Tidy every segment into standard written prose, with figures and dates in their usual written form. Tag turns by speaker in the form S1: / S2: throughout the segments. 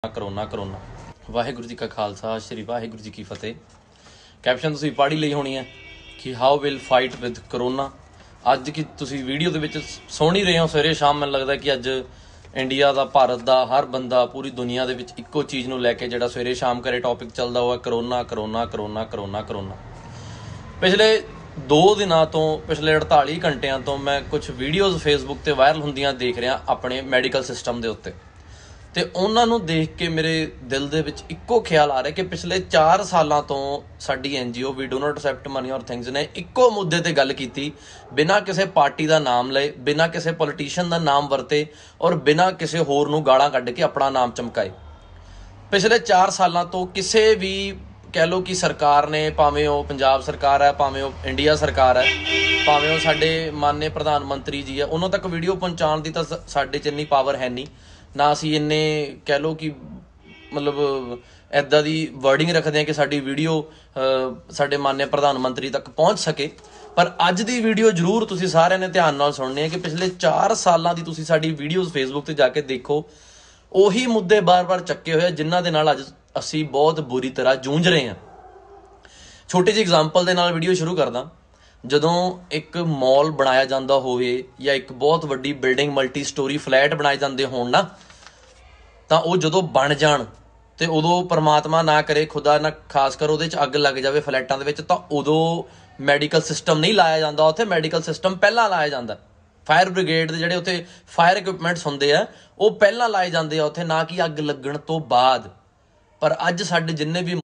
S1: Corona corona Waheguru ji ਕਾ ਖਾਲਸਾ ਸ਼੍ਰੀ ਵਾਹਿਗੁਰੂ ਜੀ ਕੀ ਫਤਿਹ। Caption ਤੁਸੀਂ ਪੜ੍ਹ ਹੀ ਲਈ ਹੋਣੀ ਹੈ ਕਿ how will fight with corona. ਅੱਜ ਕੀ ਤੁਸੀਂ ਵੀਡੀਓ ਦੇ ਵਿੱਚ ਸੁਣ ਹੀ ਰਹੇ ਹੋ ਸਵੇਰੇ ਸ਼ਾਮ। ਮੈਨੂੰ ਲੱਗਦਾ ਕਿ ਅੱਜ ਇੰਡੀਆ ਦਾ, ਭਾਰਤ ਦਾ ਹਰ ਬੰਦਾ ਪੂਰੀ ਦੁਨੀਆ ਦੇ ਵਿੱਚ ਇੱਕੋ ਚੀਜ਼ ਨੂੰ ਲੈ ਕੇ ਜਿਹੜਾ ਸਵੇਰੇ ਸ਼ਾਮ ਕਰੇ ਟੌਪਿਕ ਚੱਲਦਾ ਹੋਇਆ corona corona corona corona corona. ਪਿਛਲੇ 2 ਦਿਨਾਂ ਤੋਂ, ਪਿਛਲੇ 48 ਘੰਟਿਆਂ ਤੋਂ ਮੈਂ ਕੁਝ ਵੀਡੀਓਜ਼ ਫੇਸਬੁੱਕ 'ਤੇ ਵਾਇਰਲ ਹੁੰਦੀਆਂ ਦੇਖ ਰਿਹਾ ਆਪਣੇ ਮੈਡੀਕਲ ਸਿਸਟਮ ਦੇ ਉੱਤੇ, ਅਤੇ ਉਹਨਾਂ ਨੂੰ ਦੇਖ ਕੇ ਮੇਰੇ ਦਿਲ ਦੇ ਵਿੱਚ ਇੱਕੋ ਖਿਆਲ ਆ ਰਿਹਾ ਕਿ ਪਿਛਲੇ 4 ਸਾਲਾਂ ਤੋਂ ਸਾਡੀ NGO ਵੀ ਡੂ ਨਾਟ ਐਕਸੈਪਟ ਮਨੀ ਔਰ ਥਿੰਗਸ ਨੇ ਇੱਕੋ ਮੁੱਦੇ 'ਤੇ ਗੱਲ ਕੀਤੀ, ਬਿਨਾਂ ਕਿਸੇ ਪਾਰਟੀ ਦਾ ਨਾਮ ਲਏ, ਬਿਨਾਂ ਕਿਸੇ ਪੋਲੀਟੀਸ਼ੀਅਨ ਦਾ ਨਾਮ ਵਰਤੇ ਔਰ ਬਿਨਾਂ ਕਿਸੇ ਹੋਰ ਨੂੰ ਗਾਲਾਂ ਕੱਢ ਕੇ ਆਪਣਾ ਨਾਮ ਚਮਕਾਏ। ਪਿਛਲੇ 4 ਸਾਲਾਂ ਤੋਂ ਕਿਸੇ ਵੀ ਕਹਿ ਲਓ ਕਿ ਸਰਕਾਰ ਨੇ, ਭਾਵੇਂ ਉਹ ਪੰਜਾਬ ਸਰਕਾਰ ਹੈ, ਭਾਵੇਂ ਉਹ ਇੰਡੀਆ ਸਰਕਾਰ ਹੈ, ਭਾਵੇਂ ਉਹ ਸਾਡੇ ਮਾਨਯ ਪ੍ਰਧਾਨ ਮੰਤਰੀ ਜੀ ਹੈ, ਉਹਨਾਂ ਤੱਕ ਵੀਡੀਓ ਪਹੁੰਚਾਉਣ ਦੀ ਤਾਂ ਸਾਡੇ 'ਚ ਇੰਨੀ ਪਾਵਰ ਹੈ ਨਹੀਂ, ਨਾ ਅਸੀਂ ਇੰਨੇ ਕਹਿ ਲਓ ਕਿ ਮਤਲਬ ਇੱਦਾਂ ਦੀ ਵਰਡਿੰਗ ਰੱਖਦੇ ਹਾਂ ਕਿ ਸਾਡੀ ਵੀਡੀਓ ਸਾਡੇ ਮਾਨਯ ਪ੍ਰਧਾਨ ਮੰਤਰੀ ਤੱਕ ਪਹੁੰਚ ਸਕੇ। ਪਰ ਅੱਜ ਦੀ ਵੀਡੀਓ ਜ਼ਰੂਰ ਤੁਸੀਂ ਸਾਰਿਆਂ ਨੇ ਧਿਆਨ ਨਾਲ ਸੁਣਨੀ ਹੈ ਕਿ ਪਿਛਲੇ 4 ਸਾਲਾਂ ਦੀ ਤੁਸੀਂ ਸਾਡੀ ਵੀਡੀਓਜ਼ ਫੇਸਬੁੱਕ 'ਤੇ ਜਾ ਕੇ ਦੇਖੋ, ਉਹੀ ਮੁੱਦੇ ਬਾਰ-ਬਾਰ ਚੱਕੇ ਹੋਏ ਜਿਨ੍ਹਾਂ ਦੇ ਨਾਲ ਅੱਜ ਅਸੀਂ ਬਹੁਤ ਬੁਰੀ ਤਰ੍ਹਾਂ ਜੂਝ ਰਹੇ ਹਾਂ। ਛੋਟੀ ਜਿਹੀ ਐਗਜ਼ਾਮਪਲ ਦੇ ਨਾਲ ਵੀਡੀਓ ਸ਼ੁਰੂ ਕਰਦਾ। ਜਦੋਂ ਇੱਕ ਮਾਲ ਬਣਾਇਆ ਜਾਂਦਾ ਹੋਵੇ ਜਾਂ ਇੱਕ ਬਹੁਤ ਵੱਡੀ ਬਿਲਡਿੰਗ, ਮਲਟੀ ਸਟੋਰੀ ਫਲੈਟ ਬਣਾਏ ਜਾਂਦੇ ਹੋਣ ਨਾ, ਤਾਂ ਉਹ ਜਦੋਂ ਬਣ ਜਾਣ ਤੇ ਉਦੋਂ ਪਰਮਾਤਮਾ ਨਾ ਕਰੇ, ਖੁਦਾ ਨਾ ਖਾਸ ਕਰ ਉਹਦੇ 'ਚ ਅੱਗ ਲੱਗ ਜਾਵੇ ਫਲੈਟਾਂ ਦੇ ਵਿੱਚ, ਤਾਂ ਉਦੋਂ ਮੈਡੀਕਲ ਸਿਸਟਮ ਨਹੀਂ ਲਾਇਆ ਜਾਂਦਾ ਉੱਥੇ। ਮੈਡੀਕਲ ਸਿਸਟਮ ਪਹਿਲਾਂ ਲਾਇਆ ਜਾਂਦਾ। ਫਾਇਰ ਬ੍ਰਿਗੇਡ ਦੇ ਜਿਹੜੇ ਉੱਥੇ ਫਾਇਰ ਇਕੁਇਪਮੈਂਟਸ ਹੁੰਦੇ ਆ ਉਹ ਪਹਿਲਾਂ ਲਾਏ ਜਾਂਦੇ ਆ ਉੱਥੇ, ਨਾ ਕਿ ਅੱਗ ਲੱਗਣ ਤੋਂ ਬਾਅਦ। ਪਰ ਅੱਜ ਸਾਡੇ ਜਿੰਨੇ ਵੀ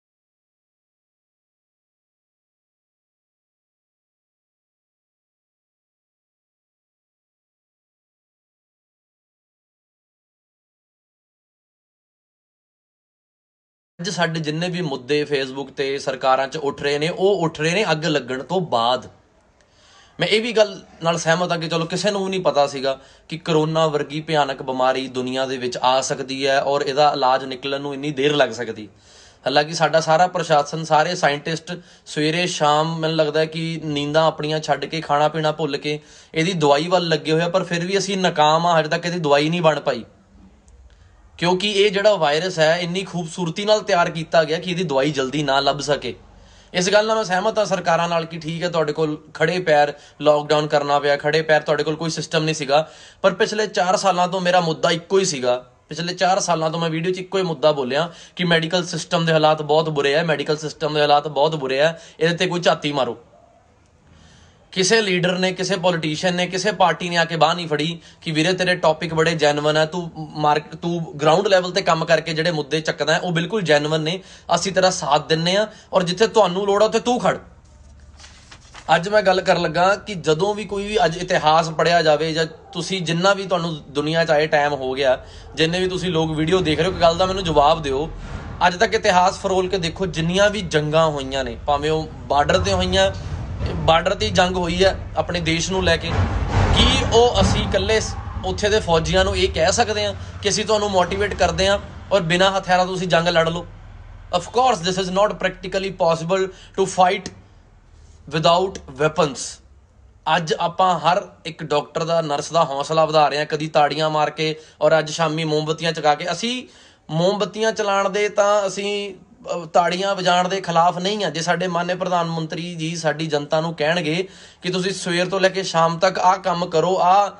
S1: ਮੁੱਦੇ ਫੇਸਬੁੱਕ ਤੇ ਸਰਕਾਰਾਂ 'ਚ ਉੱਠ ਰਹੇ ਨੇ, ਉਹ ਉੱਠ ਰਹੇ ਨੇ ਅੱਗ ਲੱਗਣ ਤੋਂ ਬਾਅਦ। ਮੈਂ ਇਹ ਵੀ ਗੱਲ ਨਾਲ ਸਹਿਮਤ ਹਾਂ ਕਿ ਚਲੋ ਕਿਸੇ ਨੂੰ ਵੀ ਨਹੀਂ ਪਤਾ ਸੀਗਾ ਕਿ ਕਰੋਨਾ ਵਰਗੀ ਭਿਆਨਕ ਬਿਮਾਰੀ ਦੁਨੀਆ ਦੇ ਵਿੱਚ ਆ ਸਕਦੀ ਹੈ ਔਰ ਇਹਦਾ ਇਲਾਜ ਨਿਕਲਣ ਨੂੰ ਇੰਨੀ ਦੇਰ ਲੱਗ ਸਕਦੀ। ਹਾਲਾਂਕਿ ਸਾਡਾ ਸਾਰਾ ਪ੍ਰਸ਼ਾਸਨ, ਸਾਰੇ ਸਾਇੰਟਿਸਟ ਸਵੇਰੇ ਸ਼ਾਮ ਮੈਨੂੰ ਲੱਗਦਾ ਕਿ ਨੀਂਦਾਂ ਆਪਣੀਆਂ ਛੱਡ ਕੇ, ਖਾਣਾ ਪੀਣਾ ਭੁੱਲ ਕੇ ਇਹਦੀ ਦਵਾਈ ਵੱਲ ਲੱਗੇ ਹੋਏ ਆ, ਪਰ ਫਿਰ ਵੀ ਅਸੀਂ ਨਾਕਾਮ ਹਾਂ। ਹਜੇ ਤੱਕ ਇਹਦੀ ਦਵਾਈ ਨਹੀਂ ਬਣ ਪਾਈ, ਕਿਉਂਕਿ ਇਹ ਜਿਹੜਾ ਵਾਇਰਸ ਹੈ ਇੰਨੀ ਖੂਬਸੂਰਤੀ ਨਾਲ ਤਿਆਰ ਕੀਤਾ ਗਿਆ ਕਿ ਇਹਦੀ ਦਵਾਈ ਜਲਦੀ ਨਾ ਲੱਭ ਸਕੇ। ਇਸ ਗੱਲ ਨਾਲ ਮੈਂ ਸਹਿਮਤ ਹਾਂ ਸਰਕਾਰਾਂ ਨਾਲ ਕਿ ਠੀਕ ਹੈ, ਤੁਹਾਡੇ ਕੋਲ ਖੜੇ ਪੈਰ ਲੋਕਡਾਊਨ ਕਰਨਾ ਪਿਆ, ਖੜੇ ਪੈਰ, ਤੁਹਾਡੇ ਕੋਲ ਕੋਈ ਸਿਸਟਮ ਨਹੀਂ ਸੀਗਾ। ਪਰ ਪਿਛਲੇ 4 ਸਾਲਾਂ ਤੋਂ ਮੇਰਾ ਮੁੱਦਾ ਇੱਕੋ ਹੀ ਸੀਗਾ। ਪਿਛਲੇ 4 ਸਾਲਾਂ ਤੋਂ ਮੈਂ ਵੀਡੀਓ 'ਚ ਇੱਕੋ ਹੀ ਮੁੱਦਾ ਬੋਲਿਆ ਕਿ ਮੈਡੀਕਲ ਸਿਸਟਮ ਦੇ ਹਾਲਾਤ ਬਹੁਤ ਬੁਰੇ ਹੈ, ਮੈਡੀਕਲ ਸਿਸਟਮ ਦੇ ਹਾਲਾਤ ਬਹੁਤ ਬੁਰੇ ਹੈ, ਇਹਦੇ 'ਤੇ ਕੋਈ ਝਾਤੀ ਮਾਰੋ। ਕਿਸੇ ਲੀਡਰ ਨੇ, ਕਿਸੇ ਪੋਲੀਟੀਸ਼ੀਅਨ ਨੇ, ਕਿਸੇ ਪਾਰਟੀ ਨੇ ਆ ਕੇ ਬਾਹ ਨਹੀਂ ਫੜੀ ਕਿ ਵੀਰੇ ਤੇਰੇ ਟੌਪਿਕ ਬੜੇ ਜੈਨੂਅਨ ਹੈ, ਤੂੰ ਗਰਾਊਂਡ ਲੈਵਲ ਤੇ ਕੰਮ ਕਰਕੇ ਜਿਹੜੇ ਮੁੱਦੇ ਚੱਕਦਾ ਹੈ ਉਹ ਬਿਲਕੁਲ ਜੈਨੂਅਨ ਨੇ, ਅਸੀਂ ਤੇਰਾ ਸਾਥ ਦਿੰਦੇ ਹਾਂ ਔਰ ਜਿੱਥੇ ਤੁਹਾਨੂੰ ਲੋੜ ਆ ਉੱਥੇ ਤੂੰ ਖੜ। ਅੱਜ ਮੈਂ ਗੱਲ ਕਰਨ ਲੱਗਾ ਕਿ ਜਦੋਂ ਵੀ ਕੋਈ ਵੀ ਅੱਜ ਇਤਿਹਾਸ ਪੜ੍ਹਿਆ ਜਾਵੇ, ਜਾਂ ਤੁਸੀਂ ਜਿੰਨਾ ਵੀ ਤੁਹਾਨੂੰ ਦੁਨੀਆ 'ਚ ਆਏ ਟਾਈਮ ਹੋ ਗਿਆ, ਜਿੰਨੇ ਵੀ ਤੁਸੀਂ ਲੋਕ ਵੀਡੀਓ ਦੇਖ ਰਹੇ ਹੋ, ਇੱਕ ਗੱਲ ਦਾ ਮੈਨੂੰ ਜਵਾਬ ਦਿਓ। ਅੱਜ ਤੱਕ ਇਤਿਹਾਸ ਫਰੋਲ ਕੇ ਦੇਖੋ, ਜਿੰਨੀਆਂ ਵੀ ਜੰਗਾਂ ਹੋਈਆਂ ਨੇ, ਭਾਵੇਂ ਉਹ ਬਾਰਡਰ 'ਤੇ ਹੋਈਆਂ, ਬਾਰਡਰ 'ਤੇ ਜੰਗ ਹੋਈ ਹੈ ਆਪਣੇ ਦੇਸ਼ ਨੂੰ ਲੈ ਕੇ, ਕੀ ਉਹ ਅਸੀਂ ਇਕੱਲੇ ਉੱਥੇ ਦੇ ਫੌਜੀਆਂ ਨੂੰ ਇਹ ਕਹਿ ਸਕਦੇ ਹਾਂ ਕਿ ਅਸੀਂ ਤੁਹਾਨੂੰ ਮੋਟੀਵੇਟ ਕਰਦੇ ਹਾਂ ਔਰ ਬਿਨਾਂ ਹਥਿਆਰਾਂ ਤੋਂ ਤੁਸੀਂ ਜੰਗ ਲੜ ਲਓ? Of course this is not practically possible to fight without weapons. ਅੱਜ ਆਪਾਂ ਹਰ ਇੱਕ ਡਾਕਟਰ ਦਾ, ਨਰਸ ਦਾ ਹੌਸਲਾ ਵਧਾ ਰਹੇ ਹਾਂ, ਕਦੀ ਤਾੜੀਆਂ ਮਾਰ ਕੇ ਔਰ ਅੱਜ ਸ਼ਾਮੀ ਮੋਮਬੱਤੀਆਂ ਚਕਾ ਕੇ। ਅਸੀਂ ਮੋਮਬੱਤੀਆਂ ਚਲਾਉਣ ਦੇ, ਤਾਂ ਅਸੀਂ ਤਾੜੀਆਂ ਵਜਾਉਣ ਦੇ ਖਿਲਾਫ ਨਹੀਂ ਆ। ਜੇ ਸਾਡੇ ਮਾਨਯ ਪ੍ਰਧਾਨ ਮੰਤਰੀ ਜੀ ਸਾਡੀ ਜਨਤਾ ਨੂੰ ਕਹਿਣਗੇ ਕਿ ਤੁਸੀਂ ਸਵੇਰ ਤੋਂ ਲੈ ਕੇ ਸ਼ਾਮ ਤੱਕ ਆਹ ਕੰਮ ਕਰੋ,